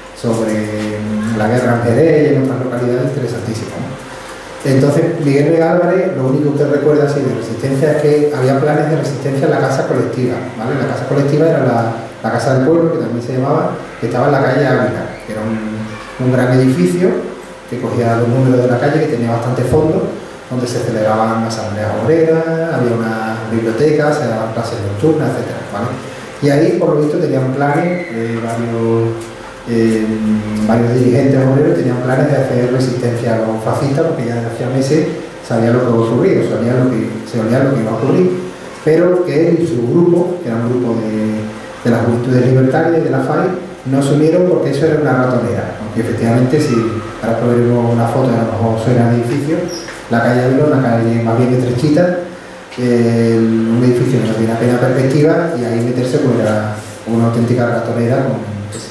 sobre la guerra en Jerez y en otras localidades interesantísimas, ¿no? Entonces, Miguel Vega Álvarez, lo único que usted recuerda así de resistencia es que había planes de resistencia en la casa colectiva, ¿vale? La casa colectiva era la, la casa del pueblo, que también se llamaba, que estaba en la calle Ávila, que era un, un gran edificio que cogía los números de la calle, que tenía bastante fondo, donde se celebraban asambleas obreras, había una biblioteca, se daban clases nocturnas, etcétera, ¿vale? Y ahí, por lo visto, tenían planes de varios... Eh, varios dirigentes obreros tenían planes de hacer resistencia a los fascistas, porque ya desde hacía meses sabían lo que iba a ocurrir, o sabían lo que, se olían lo que iba a ocurrir, pero que él y su grupo, que era un grupo de, de las Juventudes Libertarias y de la F A I, no se unieron porque eso era una ratonera, aunque efectivamente, si ahora veremos una foto, a lo mejor suena el edificio, la calle Ávila, una calle más bien estrechita, eh, un edificio que no tiene apenas perspectiva, y ahí meterse pues era una auténtica ratonera con,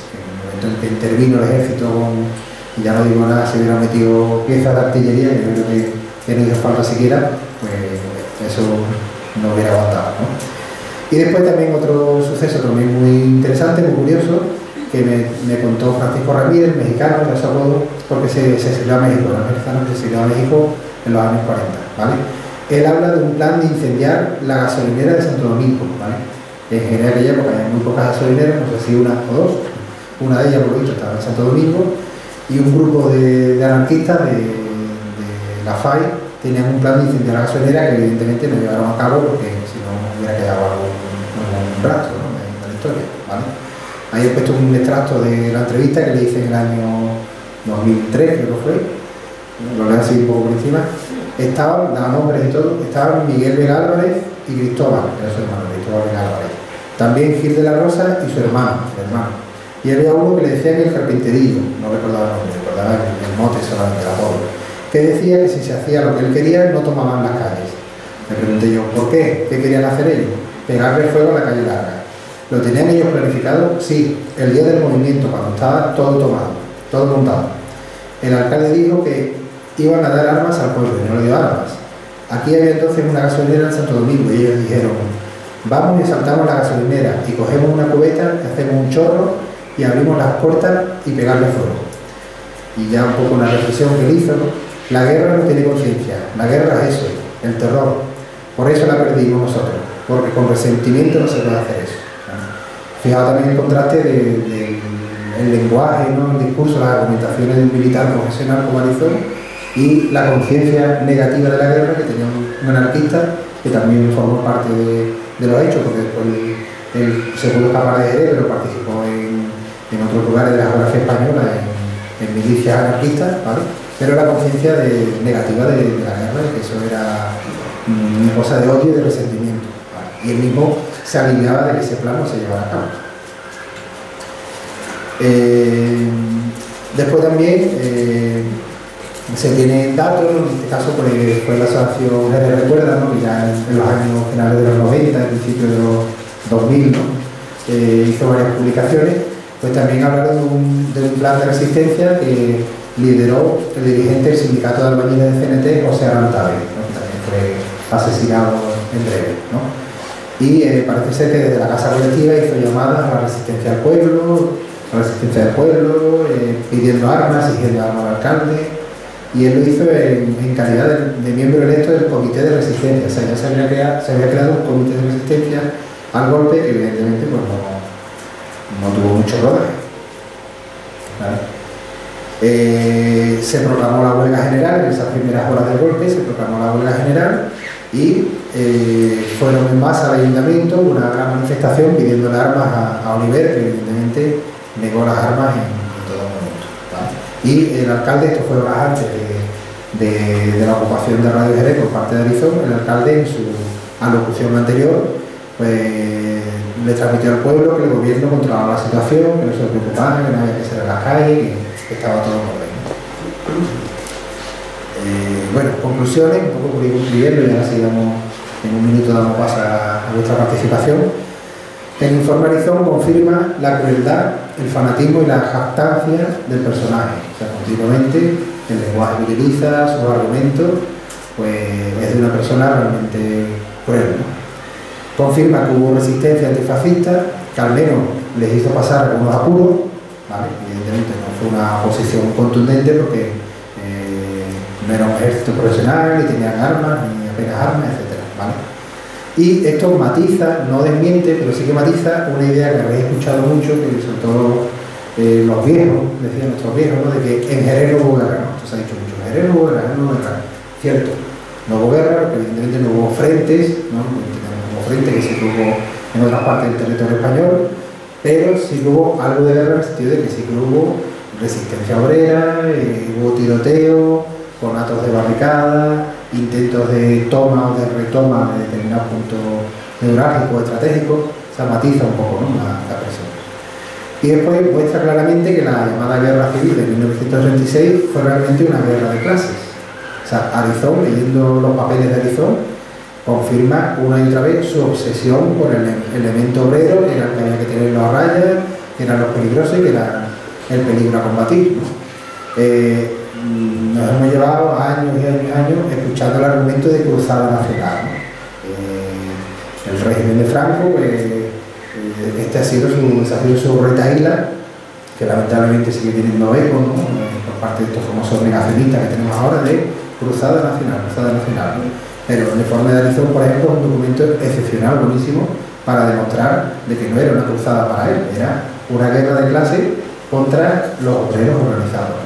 en que intervino el ejército con, y ya no digo nada, se hubieran metido piezas de artillería, que yo creo que, que no hizo falta siquiera, pues eso no hubiera aguantado, ¿no? Y después también otro suceso también muy interesante, muy curioso, que me, me contó Francisco Ramírez, mexicano, de su apodo, porque se, se exilió a México, ¿no? Mexicano que se exilió a México en los años cuarenta, ¿vale? Él habla de un plan de incendiar la gasolinera de Santo Domingo, ¿vale? En general, aquella época había muy pocas gasolineras, no sé si una o dos. Una de ellas, por lo visto, estaba en Santo Domingo, y un grupo de, de anarquistas de, de la F A I tenían un plan de incendiar la gasolinera que evidentemente no llevaron a cabo porque si no hubiera quedado algún, algún rastro, ¿no? de, de la historia, ¿vale? Ahí he puesto un extracto de la entrevista que le hice en el año dos mil tres, creo que fue, lo leo así un poco por encima. Estaban, daban nombres y todo, estaban Miguel Vega Álvarez y Cristóbal, que era su hermano, Cristóbal Vega Álvarez. También Gil de la Rosa y su hermano, su hermano. Y había uno que le decían el carpinterillo, no recordaba el nombre, recordaba el, el mote solamente, el apodo, que decía que si se hacía lo que él quería, no tomaban las calles. Me pregunté yo, ¿por qué? ¿Qué querían hacer ellos? Pegarle fuego a la calle larga. ¿Lo tenían ellos planificado? Sí, el día del movimiento, cuando estaba todo tomado, todo montado. El alcalde dijo que iban a dar armas al pueblo y no le dio armas. Aquí había entonces una gasolinera en Santo Domingo y ellos dijeron, vamos y asaltamos la gasolinera y cogemos una cubeta, hacemos un chorro y abrimos las puertas y pegarle fuego. Y ya un poco una reflexión que él hizo, ¿no? La guerra no tiene conciencia, la guerra es eso, el terror. Por eso la perdimos nosotros, porque con resentimiento no se puede hacer eso. Fijaos también el contraste del de, de, lenguaje, ¿no? El discurso, las argumentaciones de un militar profesional como Arizón y la conciencia negativa de la guerra que tenía un, un anarquista que también formó parte de, de los hechos, porque después él, él se pudo escapar de Jerez, pero participó en, en otros lugares de la geografía española, en, en milicias anarquistas, ¿vale? Pero la conciencia de, negativa de, de la guerra, que eso era mm, una cosa de odio y de resentimiento, ¿vale? Y él mismo se aliviaba de que ese plan no se llevara a cabo. Eh, después también eh, se tienen datos, en este caso pues, fue la asociación Jerez Recuerda, ¿no? Que ya en, en los años finales de los noventa, al principio de los dos mil, ¿no? eh, hizo varias publicaciones, pues también hablaron de un, de un plan de resistencia que lideró el dirigente del sindicato de albañiles de C N T, José Arantave, ¿no? Que también fue asesinado en breve, ¿no? Y eh, parece ser que desde la Casa Colectiva hizo llamadas a la resistencia al pueblo, a la resistencia del pueblo, eh, pidiendo armas, exigiendo armas al alcalde, y él lo hizo en, en calidad de, de miembro electo del Comité de Resistencia. O sea, ya se había creado, se había creado un Comité de Resistencia al golpe que evidentemente pues, no, no tuvo mucho rodaje. ¿Vale? Eh, se proclamó la huelga general en esas primeras horas del golpe, se proclamó la huelga general y eh, fueron en masa al ayuntamiento, una gran manifestación pidiendo armas a, a Oliver, que evidentemente negó las armas en, en todo momento, ¿vale? Y el alcalde, esto fue horas antes de, de, de la ocupación de Radio Jerez por parte de Arizón, el alcalde en su alocución anterior pues, le transmitió al pueblo que el gobierno controlaba la situación, que no se preocupara, que no había que salir a la calle, que, que estaba todo en orden. Eh, bueno, conclusiones, un poco por ir concluyendo, y ahora sigamos en un minuto, damos paso a, a vuestra participación. El informe Arizón confirma la crueldad, el fanatismo y la jactancia del personaje. O sea, continuamente el lenguaje que utiliza, sus argumentos, pues es de una persona realmente cruel, ¿no? Confirma que hubo resistencia antifascista, que al menos les hizo pasar algunos apuros, ¿vale? Evidentemente no fue una posición contundente porque eh, no era un ejército profesional, ni tenían armas, ni apenas armas, etcétera, ¿vale? Y esto matiza, no desmiente, pero sí que matiza una idea que habéis escuchado mucho, que sobre todo eh, los viejos, decían nuestros viejos, ¿no? De que en Jerez no hubo guerra, ¿no? Esto se ha dicho mucho, en Jerez no hubo guerra, no hubo guerra. Cierto, no hubo guerra, porque evidentemente no hubo frentes, ¿no? No hubo frente que sí que hubo en otras partes del territorio español, pero sí que hubo algo de guerra en el sentido de que sí que hubo resistencia obrera, eh, hubo tiroteo, conatos de barricada, intentos de toma o de retoma de determinados puntos neurálgicos, estratégicos, se matiza un poco, ¿no? la, la presión. Y después muestra claramente que la llamada guerra civil de mil novecientos treinta y seis fue realmente una guerra de clases. O sea, Arizón, leyendo los papeles de Arizón, confirma una y otra vez su obsesión por el elemento obrero, que era el que había que tenerlo a raya, que eran los peligrosos y que era el peligro a combatir, ¿no? Eh, nos hemos llevado años y años y años escuchando el argumento de cruzada nacional, ¿no? Eh, el régimen de Franco, eh, eh, este ha sido su, ha sido su retaíla, que lamentablemente sigue teniendo eco, ¿no? eh, por parte de estos famosos negacionistas que tenemos ahora de cruzada nacional, cruzada nacional, ¿no? Pero el informe de Arizón, por ejemplo, es un documento excepcional, buenísimo, para demostrar de que no era una cruzada para él, era una guerra de clase contra los obreros organizados.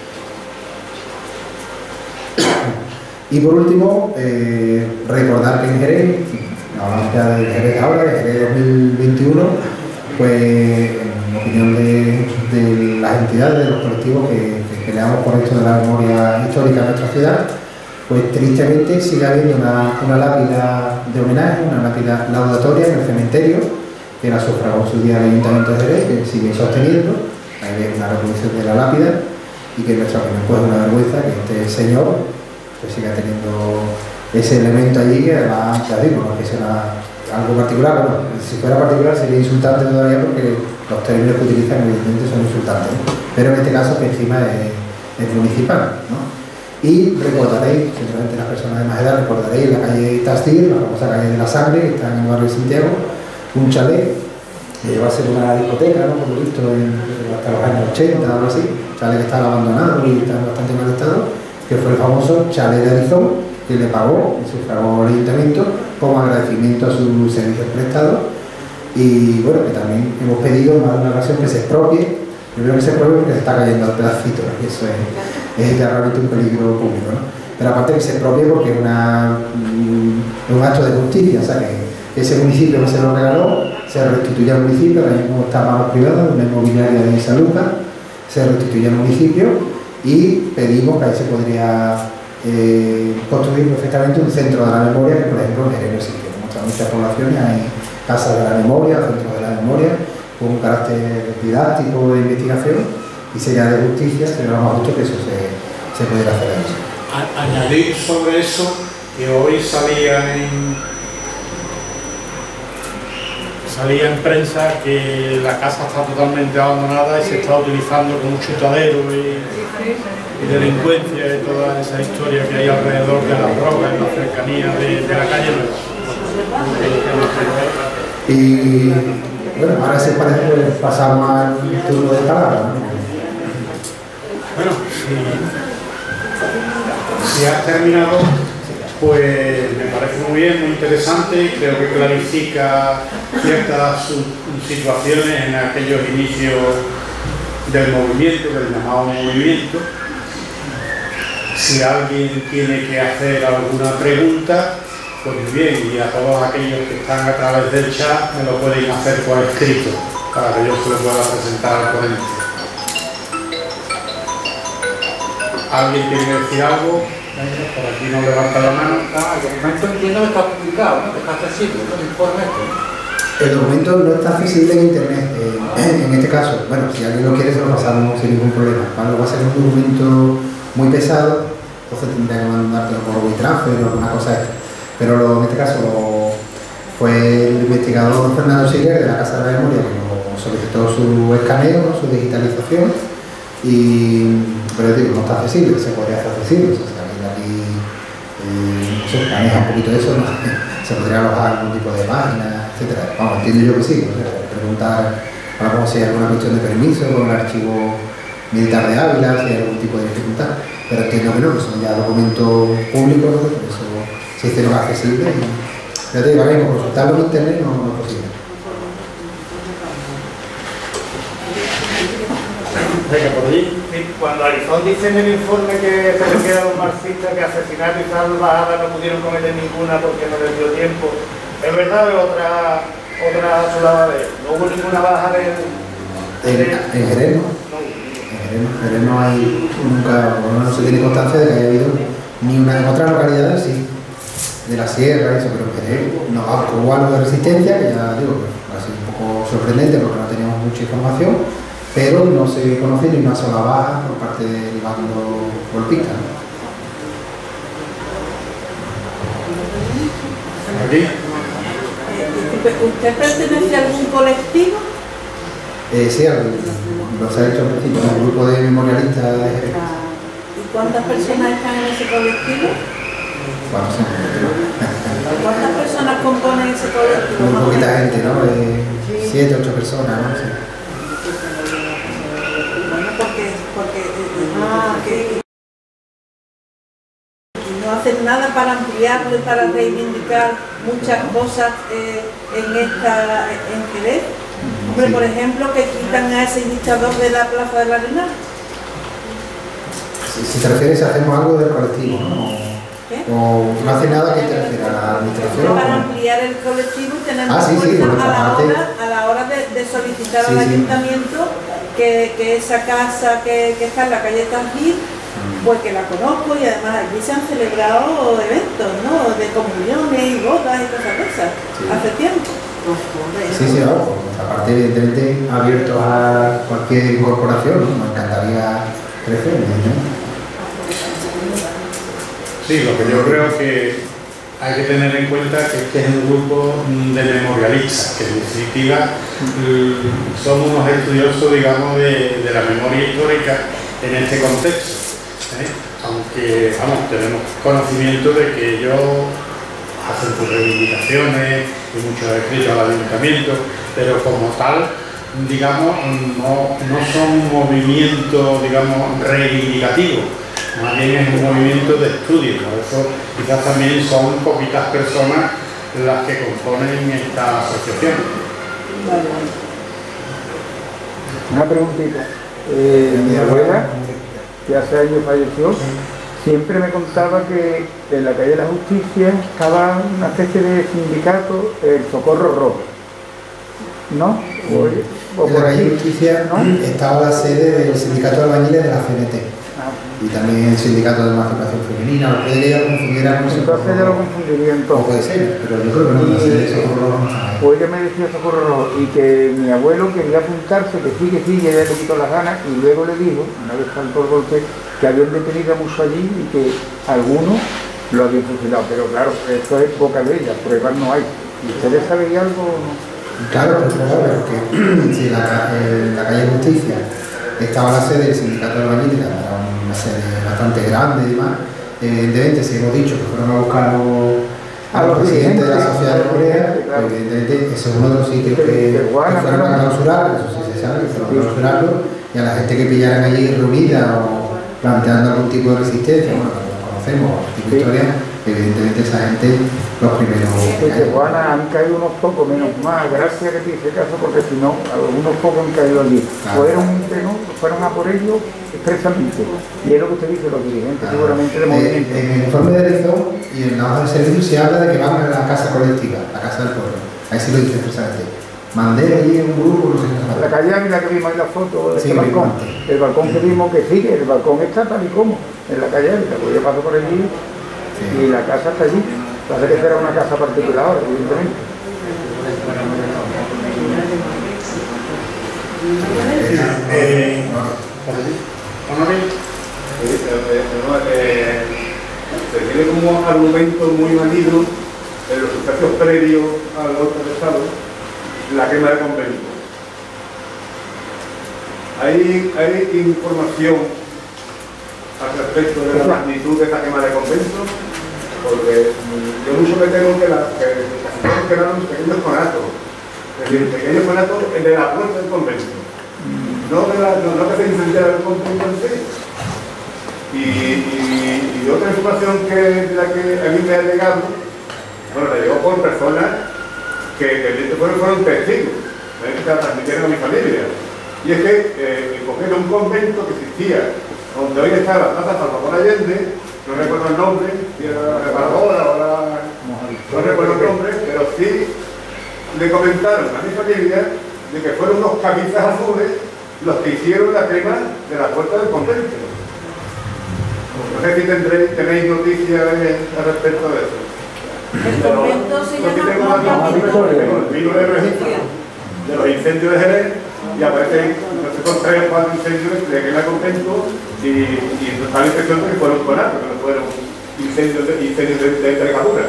Y por último, eh, recordar que en Jerez, hablamos ya de Jerez ahora, de Jerez dos mil veintiuno, pues en opinión de, de las entidades, de los colectivos que, que peleamos por esto de la memoria histórica de nuestra ciudad, pues tristemente sigue habiendo una, una lápida de homenaje, una lápida laudatoria en el cementerio, que la sufragó en su día el Ayuntamiento de Jerez, que sigue sosteniendo. Ahí es una reproducción de la lápida, y que en nuestra opinión pues es una vergüenza que este señor pues siga teniendo ese elemento allí, que además, ya digo, no es que sea algo particular, bueno, si fuera particular sería insultante todavía, porque los términos que utilizan evidentemente son insultantes, ¿no? Pero en este caso que encima es, es municipal, ¿no? Y recordaréis, seguramente las personas de más edad recordaréis la calle Tastir, la famosa calle de la Sangre, que está en el barrio de Santiago, un chalet que lleva a ser una discoteca, ¿no? Por lo visto, en, hasta los años ochenta o algo así, chalet que estaba abandonado y está en bastante mal estado, que fue el famoso chalet de Arizón, que le pagó y sufragó el ayuntamiento como agradecimiento a sus servicios prestados. Y bueno, que también hemos pedido más de una ocasión que se expropie, primero que se expropie porque se está cayendo al pedacito, y eso es, es realmente un peligro público, ¿no? Pero aparte que se expropie porque es una, un, un acto de justicia, o sea que ese municipio que se lo regaló se restituye al municipio, ahora mismo está en manos privadas, una inmobiliaria de Saluca, se restituye al municipio, y pedimos que ahí se podría eh, construir perfectamente un centro de la memoria, que por ejemplo en Jerez no existe. En muchas poblaciones hay casas de la memoria, centros de la memoria, con un carácter didáctico de investigación, y sería de justicia, sería lo más justo que eso se, se pudiera hacer ahí. Añadir sobre eso que hoy salía en salía en prensa que la casa está totalmente abandonada y se está utilizando como chutadero y, y delincuencia y toda esa historia que hay alrededor de las drogas en la cercanía de, de la calle Nueva. Y bueno, ahora si parece pues pasamos al turno de palabra, ¿no? Bueno, si, si has terminado, pues me parece muy bien, muy interesante, creo que clarifica ciertas situaciones en aquellos inicios del movimiento, del llamado movimiento. Si alguien tiene que hacer alguna pregunta, pues muy bien, y a todos aquellos que están a través del chat me lo pueden hacer por escrito, para que yo se lo pueda presentar al ponente. ¿Alguien tiene que decir algo? Por aquí no levanta la mano. Ah, el documento entiendo que está publicado, ¿no? Que está accesible, ¿no? El informe este. El documento no está accesible en internet, eh, en este caso. Bueno, si alguien lo quiere se lo pasamos sin ningún problema. Cuando va a ser un documento muy pesado, entonces tendría que mandártelo por WeTransfer o alguna cosa esta. Pero lo, en este caso lo, fue el investigador Fernando Siller de la Casa de la Memoria que nos solicitó su escaneo, su digitalización, y, pero digo, no está accesible, se podría hacer accesible. O sea, aquí eh, se maneja un poquito eso, ¿no? Se podría alojar algún tipo de página, etcétera. Vamos, entiendo yo que sí, ¿no? Preguntar a lo mejor si hay alguna cuestión de permiso con el archivo militar de Ávila, si hay algún tipo de dificultad, pero entiendo que no, que son ya documentos públicos, ¿no? Por eso se hicieron accesibles y ya te digo, ahora mismo consultarlo en internet no, no es posible. Venga, por allí. Cuando Arizón dice en el informe que se le queda a un marxista que asesinato y salvajada no pudieron cometer ninguna porque no les dio tiempo, ¿es verdad o otra otra solada de él? ¿No hubo ninguna baja de él? En, en Jerez no. En Jerez no, en Jerez no hay nunca, no, no se tiene constancia de que haya habido ni una en otras localidades, sí, de la sierra, eso, pero en Jerez no, hubo algo de resistencia, que ya digo, que ha sido un poco sorprendente porque no teníamos mucha información, pero no se conoce ni una sola baja por parte del bando golpista, ¿no? ¿Aquí? ¿Usted pertenece a algún colectivo? Eh, sí, lo se ha hecho al principio, un grupo de memorialistas de Jerez. ¿Y cuántas personas están en ese colectivo? Bueno, sí. ¿Cuántas personas componen ese colectivo? Muy poquita gente, ¿no? Eh, siete, ocho personas, ¿no? Sí. Bueno, porque, porque, ah, que no hacen nada para ampliarlo y para reivindicar muchas cosas eh, en esta en Jerez. Hombre, Sí. por ejemplo, que quitan a ese dictador de la Plaza del Arenal. Si, si te refieres a hacemos algo del colectivo, ¿no? ¿Qué? O no hace nada que interfiera a la administración. Para ampliar el colectivo y tener Ah, más sí, sí, fuerza por nuestra a, la parte. hora, a la hora de, de solicitar Sí, al sí. ayuntamiento que, que esa casa que, que está en la calle Tafí, pues que la conozco, y además aquí se han celebrado eventos, ¿no? De comuniones y bodas y cosas de esas, Sí. hace tiempo. Sí, sí, vamos, por nuestra parte, evidentemente, abiertos a cualquier incorporación, ¿no? Nos encantaría crecer, ¿no? Sí, lo que yo creo que hay que tener en cuenta que este es un grupo de memorialistas, que en definitiva mm, somos unos estudiosos, digamos, de, de la memoria histórica en este contexto, ¿eh? Aunque, vamos, tenemos conocimiento de que ellos hacen sus reivindicaciones y muchos escritos al ayuntamiento, pero como tal, digamos, no, no son un movimiento, digamos, reivindicativo. Más bien es un movimiento de estudio, por eso quizás también son poquitas personas las que componen esta asociación. Vale, vale. Una preguntita. Eh, mi abuela, que hace años falleció, siempre me contaba que en la calle de la Justicia estaba una especie de sindicato, el Socorro Rojo, ¿no? O, o En la por calle aquí, Justicia ¿no? estaba la sede del Sindicato de Albañiles de la C N T Ah, y también el Sindicato de Emancipación Femenina. Lo podría confundir a no sé entonces cómo- ya lo confundiría o entonces. puede ser, pero yo creo que no, la sede de Socorro Rojo no está ahí. Pues ella me decía Socorro Rojo y que mi abuelo quería apuntarse, que sí, que sí, y ella le quitó las ganas y luego le dijo, una vez saltó el golpe, que habían detenido a mucho allí y que algunos lo habían fusilado. Pero claro, esto es boca de ella, pruebas no hay. ¿Y ustedes saben algo o no? Claro, pero claro, porque si la, ca- en la calle Justicia estaba la sede del Sindicato de Albañiles, que era una sede bastante grande y demás, evidentemente, si hemos dicho que fueron a buscar a los, a los presidentes de la sociedad de Corea, claro. evidentemente ese es uno de los sitios que, Que- que que Guana, fueron a claro. clausurar, eso sí se sabe, que fueron a clausurarlo, y a la gente que pillaran allí reunida o planteando algún tipo de resistencia, bueno, que lo conocemos, tipo de Sí. historia, evidentemente esa gente, los primeros En que hay. Tijuana han caído unos pocos, menos mal, gracias que te hice caso, porque si no, algunos pocos han caído allí. Claro. Fueron, que no, fueron a por ellos expresamente. Y es lo que usted dice, los dirigentes Claro. seguramente de Eh, movimiento. En el informe de Erezón y en la hoja de servicio se habla de que van a la casa colectiva, la casa del pueblo. Ahí sí lo dice expresamente. Mandé allí un grupo, no sé qué. La calle Ávila que vimos en la foto de Sí, ese balcón, brillante. el balcón que vimos que sigue, el balcón está tal y como, en la calle Ávila, pues yo paso por allí y la casa está allí. Parece que será una casa particular ahora, evidentemente. Eh, Honorable. Eh, se tiene como argumento muy válido en los sucesos previos al golpe de Estado la quema de conventos. ¿Hay, hay información al respecto de la magnitud de esta quema de conventos? Porque mm, yo mucho me temo que, la, que casi todos quedaron pequeños conatos, es decir, pequeños conatos de la puerta del convento. No, de la, no, no que se incendiara el convento en sí. Y, y, y otra información que, de la que a mí me ha llegado, bueno, la llegó por personas que, que fueron, fueron testigos, ¿eh? Que se la transmitieron a mi familia. Y es que eh, cogieron un convento que existía, donde hoy está la Plaza Salvador Allende, no recuerdo el nombre, si era la reparadora o la... no recuerdo el nombre, pero sí le comentaron a mi familia de que fueron unos camisas azules los que hicieron la quema de la puerta del convento. No sé si tendréis, tenéis noticias al respecto de eso. El convento se No, sí tengo llama una- Juan Victoria. el vino de registro de los incendios de Jerez y aparecen, no sé, son tres o cuatro incendios de aquel convento y, y está la impresión de que fueron conatos, que no fueron incendios de, incendios de, de envergadura.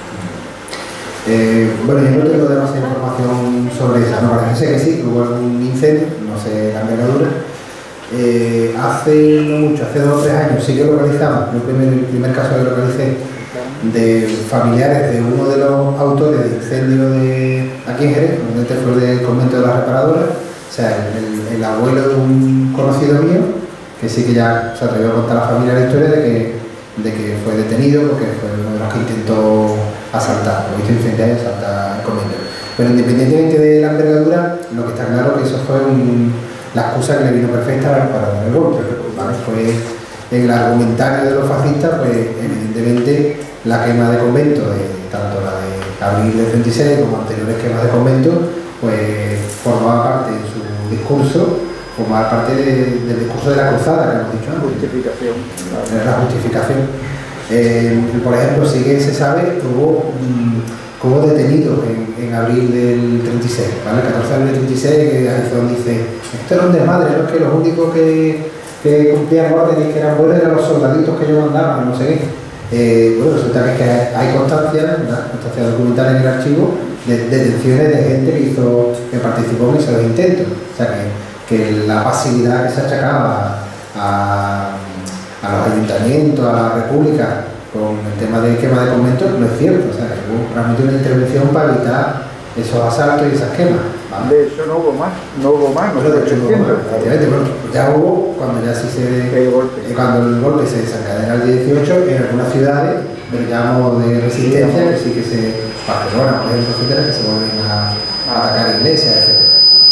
Eh, bueno, yo no tengo demasiada información sobre esa, no parece que sí, que hubo algún incendio, no sé la envergadura. Eh, hace no mucho, hace dos o tres años sí que localizamos, el primer, el primer caso que localicé, de familiares de uno de los autores de incendio de aquí en Jerez, donde fue del convento de la reparadora, o sea, el, el abuelo de un conocido mío, que sí que ya se atrevió a contar a la familia la historia de que, de que fue detenido porque fue uno de los que intentó asaltar, lo hizo incendiar y asaltar el convento. Pero independientemente de la envergadura, lo que está claro es que eso fue un, la excusa que le vino perfecta para dar el golpe, ¿vale? Fue en el argumentario de los fascistas, pues evidentemente la quema de conventos, eh, tanto la de abril del treinta y seis como anteriores quemas de conventos, pues formaba parte en su discurso, formaba parte de, del discurso de la cruzada que hemos dicho antes. Justificación. La justificación. Eh, por ejemplo, sí que se sabe que hubo, mmm, que hubo detenidos en, en abril del treinta y seis, ¿vale? El catorce de abril del treinta y seis, que Arizón dice, esto era un desmadre, ¿no? Es que los únicos que, que cumplían órdenes que eran buenos eran los soldaditos que ellos mandaban, no sé qué. Eh, bueno, resulta que, es que hay constancia, ¿verdad? Constancia documental en el archivo de detenciones de gente que hizo, que participó en esos intentos. O sea que, que la pasividad que se achacaba a, a los ayuntamientos, a la república, con el tema de quema de conventos, no es cierto. O sea que hubo realmente una intervención para evitar esos asaltos y esas quemas. ¿Vale? De hecho no hubo más, no hubo más, no Bueno, de sé hecho, qué no, entiendo. efectivamente, bueno, ya hubo, cuando ya sí se El golpe. eh, cuando el golpe se desencadena el día dieciocho, en algunas ciudades, pero ya de resistencia, que sí que se, Barcelona, por ejemplo, etcétera, que se vuelven a, a atacar iglesias, etcétera.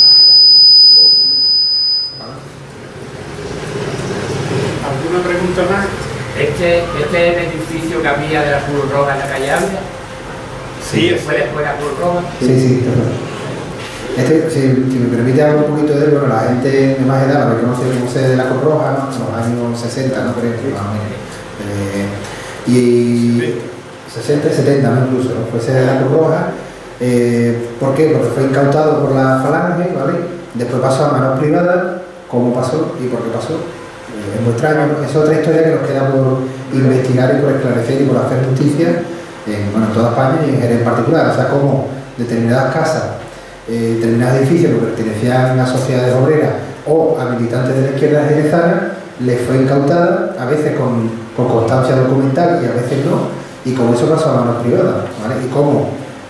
¿Alguna pregunta más? Este, este es el edificio que había de la Cruz Roja en la calle Ávila. Sí, Fue después la Cruz Roja. Sí, sí, claro. Este, si, si me permite hablar un poquito de él, bueno, la gente de más edad lo reconoce como sede de la Cruz Roja, ¿no? En los años sesenta, ¿no? Creo, más o menos. Eh, y sesenta y setenta, ¿no? Incluso, ¿no? Fue sede de la Cruz Roja. Eh, ¿Por qué? Porque fue incautado por la Falange, ¿vale? Después pasó a manos privadas. ¿Cómo pasó y por qué pasó? Eh, es muy extraño, ¿no? Es otra historia que nos queda por investigar y por esclarecer y por hacer justicia en, bueno, en toda España y en Jerez en particular. O sea, cómo determinadas casas, eh, determinados edificios que pertenecían a sociedades obreras o a militantes de la izquierda jerezana, les fue incautada, a veces con, con constancia documental y a veces no, y como eso pasó a manos privadas, ¿vale? Y cómo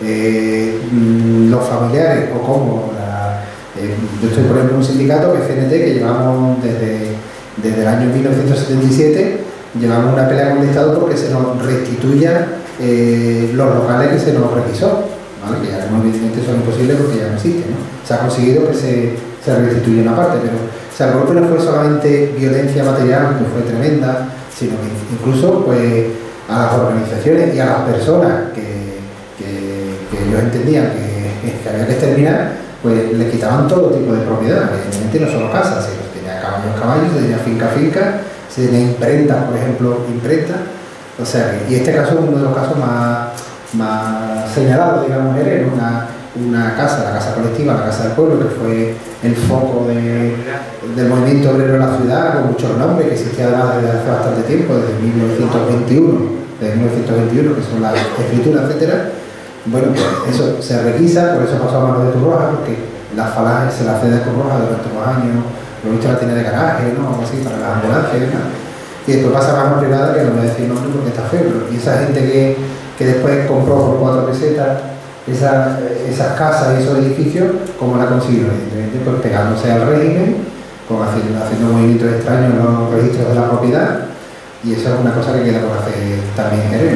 eh, los familiares o cómo la, eh, yo estoy por ejemplo en un sindicato que es C N T, que llevamos desde, desde el año mil novecientos setenta y siete, llevamos una pelea con el Estado porque se nos restituyan eh, los locales que se nos requisó, ¿vale? Que ya evidentemente son imposibles porque ya no existen, ¿no? Se ha conseguido que se, se restituya una parte, pero o sea, el golpe no fue solamente violencia material, que fue tremenda, sino que incluso pues, a las organizaciones y a las personas que, que, que ellos entendían que, que había que exterminar, pues les quitaban todo tipo de propiedad, evidentemente no solo casas, sino que tenía caballos, caballos, se tenía finca, finca, se tenía imprentas, por ejemplo, imprentas, o sea, y este caso es uno de los casos más, más señalados, digamos, era una, una casa, la casa colectiva, la casa del pueblo, que fue el foco de, del movimiento obrero en la ciudad, con muchos nombres, que existía además desde hace bastante tiempo, desde mil novecientos veintiuno, desde mil novecientos veintiuno, que son las escrituras, etcétera. Bueno, pues eso se requisa, por eso pasó a manos de Cruz Roja, porque la Falange se la cede a Cruz Roja durante unos años, lo visto la tiene de garaje, ¿no? Algo así, para las ambulancias y demás. Y después pasa a manos privadas, que no voy a decir nombre porque está feo, y esa gente que, que después compró por cuatro pesetas esa, esas casas y esos edificios, ¿cómo la consiguieron? Evidentemente, pues pegándose al régimen, con haciendo, haciendo movimientos extraños en los registros de la propiedad, y eso es una cosa que queda por hacer también en Jerez.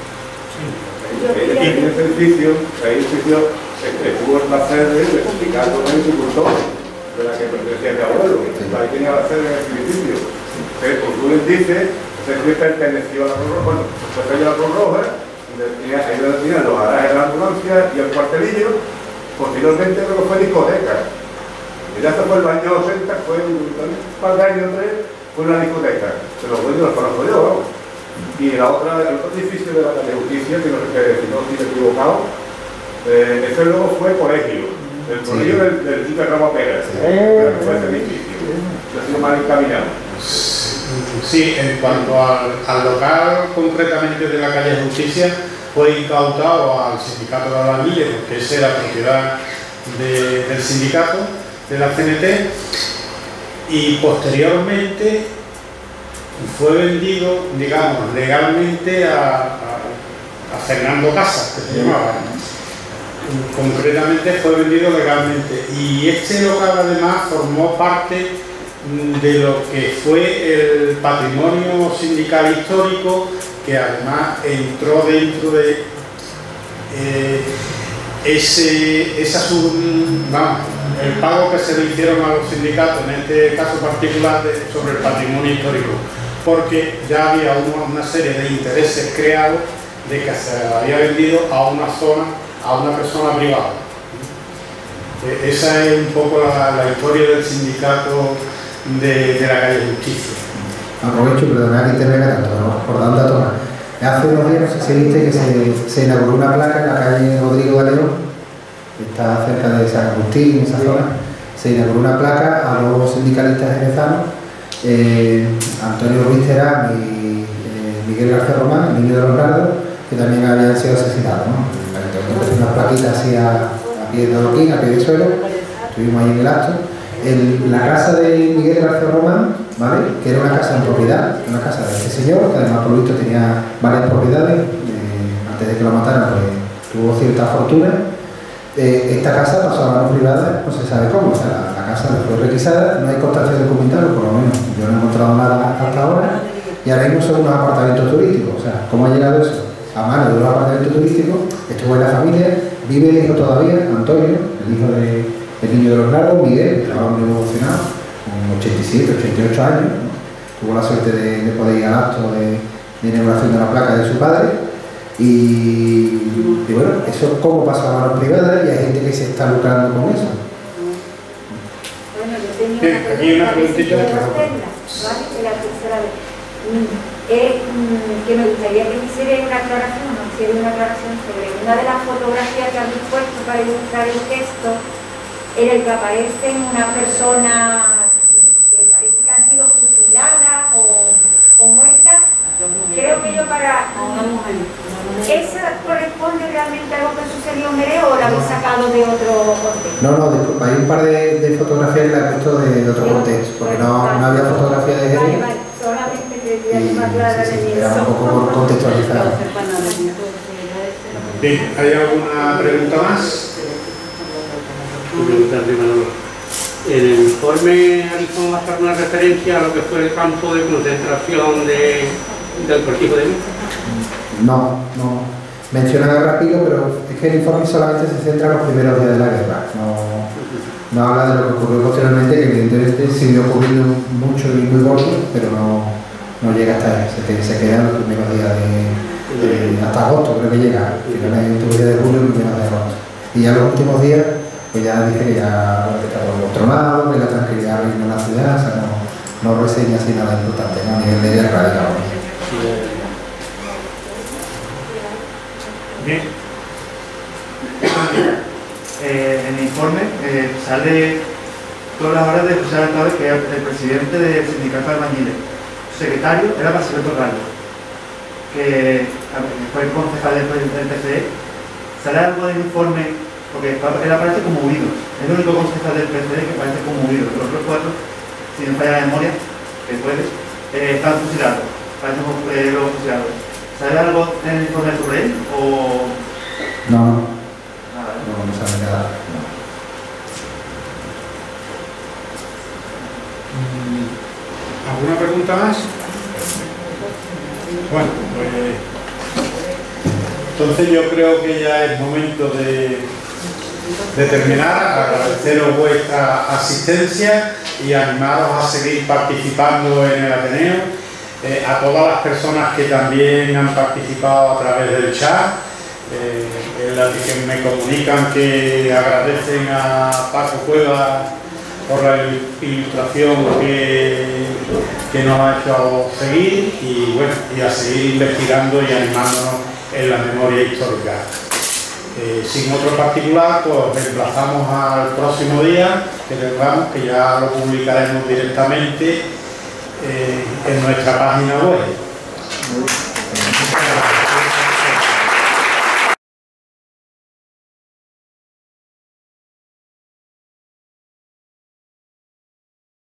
En ese edificio, ese edificio tuvo la sede del sindicato de agricultores, de la que pertenecía mi abuelo. Ahí tenía la sede en ese edificio. Pero como tú les dices, ese edificio perteneció a la Cruz Roja, bueno, pues ahí la Cruz Roja, ahí donde tenían los garajes de la ambulancia y el cuartelillo, posteriormente creo que fue discoteca. Y ya hasta por el año ochenta, fue un par de años, tres, fue una discoteca. Se los dueños los conozco yo, vamos. Y la otra, el otro edificio de la calle Justicia, que no sé si no estoy equivocado, eh, ese luego fue colegio, el colegio sí. del, del Chica Ramos Pérez, sí. eh, fue ese edificio, ha sido mal encaminado. Sí, en cuanto al, al local concretamente de la calle Justicia, fue incautado al sindicato de albañiles, porque esa era propiedad de, del sindicato, de la C N T, y posteriormente fue vendido, digamos, legalmente a, a, a Fernando Casas, que se llamaba. Concretamente fue vendido legalmente. Y este local además formó parte de lo que fue el patrimonio sindical histórico, que además entró dentro de eh, ese, esa sub, vamos, el pago que se le hicieron a los sindicatos, en este caso particular, de, sobre el patrimonio histórico. porque ya había una, una serie de intereses creados de que se había vendido a una zona, a una persona privada. Esa es un poco la, la historia del sindicato de, de la calle Justicia. Aprovecho, perdonad que intervenga tanto, ¿no? Por dar un dato más. Hace unos días, no sé si viste que se, se inauguró una placa en la calle Rodrigo de León, que está cerca de San Agustín, en esa zona. Se inauguró una placa a los sindicalistas jerezanos, eh, Antonio Ruiz Terán y eh, Miguel García Román, el niño de los Nardos, que también habían sido asesinados, ¿no? Entonces, una plaquita así a, a pie de adoquín, a pie de suelo, estuvimos ahí en el acto. El, la casa de Miguel García Román, ¿vale?, que era una casa en propiedad, una casa de este señor, que además por lo visto tenía varias propiedades, eh, antes de que lo mataran pues tuvo cierta fortuna. Eh, esta casa pasó a manos privadas, no se sabe cómo, o sea, la, la casa le fue requisada, no hay constancia documental, o por lo menos yo no he encontrado nada hasta ahora, y ahora mismo son unos apartamentos turísticos. O sea, ¿cómo ha llegado eso? A manos de unos apartamentos turísticos, estuvo en la familia, vive el hijo todavía, Antonio, el hijo de... el niño de los Nardos, Miguel, que estaba muy evolucionado, con ochenta y siete, ochenta y ocho años, ¿no? Tuvo la suerte de, de poder ir al acto de, de inauguración de la placa de su padre. Y, y bueno, eso es como pasa a manos privadas y hay gente que se está lucrando con eso. Bueno, yo tenía una pregunta, ¿vale? De la tercera vez. Eh, que me gustaría que me hiciera una aclaración, no hiciera una aclaración sobre una de las fotografías que habéis puesto para ilustrar el texto, en el que aparece una persona que parece que han sido fusiladas o, o muertas. Creo que yo para... ¿Esa corresponde realmente a algo que sucedió en Mereo o la habéis sacado de otro contexto? No, no, disculpa, hay un par de, de fotografías que la he puesto de, de otro contexto, porque no, no había fotografía de Jerez. Vale, vale, solamente quería que me aclarara Sí, sí, de era un poco por contextualizar. Bien, ¿hay alguna pregunta más? En el informe Arizón va a hacer una referencia a lo que fue el campo de concentración de, del colectivo de Lucha. No, no. Mencionan a Rapilo, pero es que el informe solamente se centra en los primeros días de la guerra. No, no habla de lo que ocurrió posteriormente, que evidentemente siguió ocurriendo mucho y muy gordo, pero no, no llega hasta ahí. Se, se queda en los primeros días de, de hasta agosto, creo que llega. Finales de últimos días de julio y primeros de agosto. Y ya los últimos días, pues ya dice que ya está todo controlado, que la tranquilidad reina en la ciudad, o sea, no, no reseña así nada importante, ¿no? A nivel de guerra, digamos. Bien. Eh, en el informe eh, sale todas las horas de José Alcalde, que es el presidente del sindicato de albañiles. Su secretario era Marcelo Torrallo, que fue el concejal del P C E. Sale algo del informe, porque él aparece como huido. Es el único concejal del P C E que aparece como huido. Los otros cuatro, si no falla la memoria, que puede, eh, están fusilados. Parecen eh, los fusilados. ¿Sabe algo en el informe sobre él? O... No, no. Nada, ¿eh? No, no sabe nada. No. ¿Alguna pregunta más? Bueno, pues entonces yo creo que ya es momento de, de terminar. Agradeceros vuestra asistencia y animaros a seguir participando en el Ateneo. Eh, a todas las personas que también han participado a través del chat, eh, en la que me comunican que agradecen a Paco Cueva por la ilustración que, que nos ha hecho seguir y, bueno, y a seguir investigando y animándonos en la memoria histórica. Eh, sin otro particular, pues reemplazamos al próximo día, que tengamos, que ya lo publicaremos directamente eh, en nuestra página web.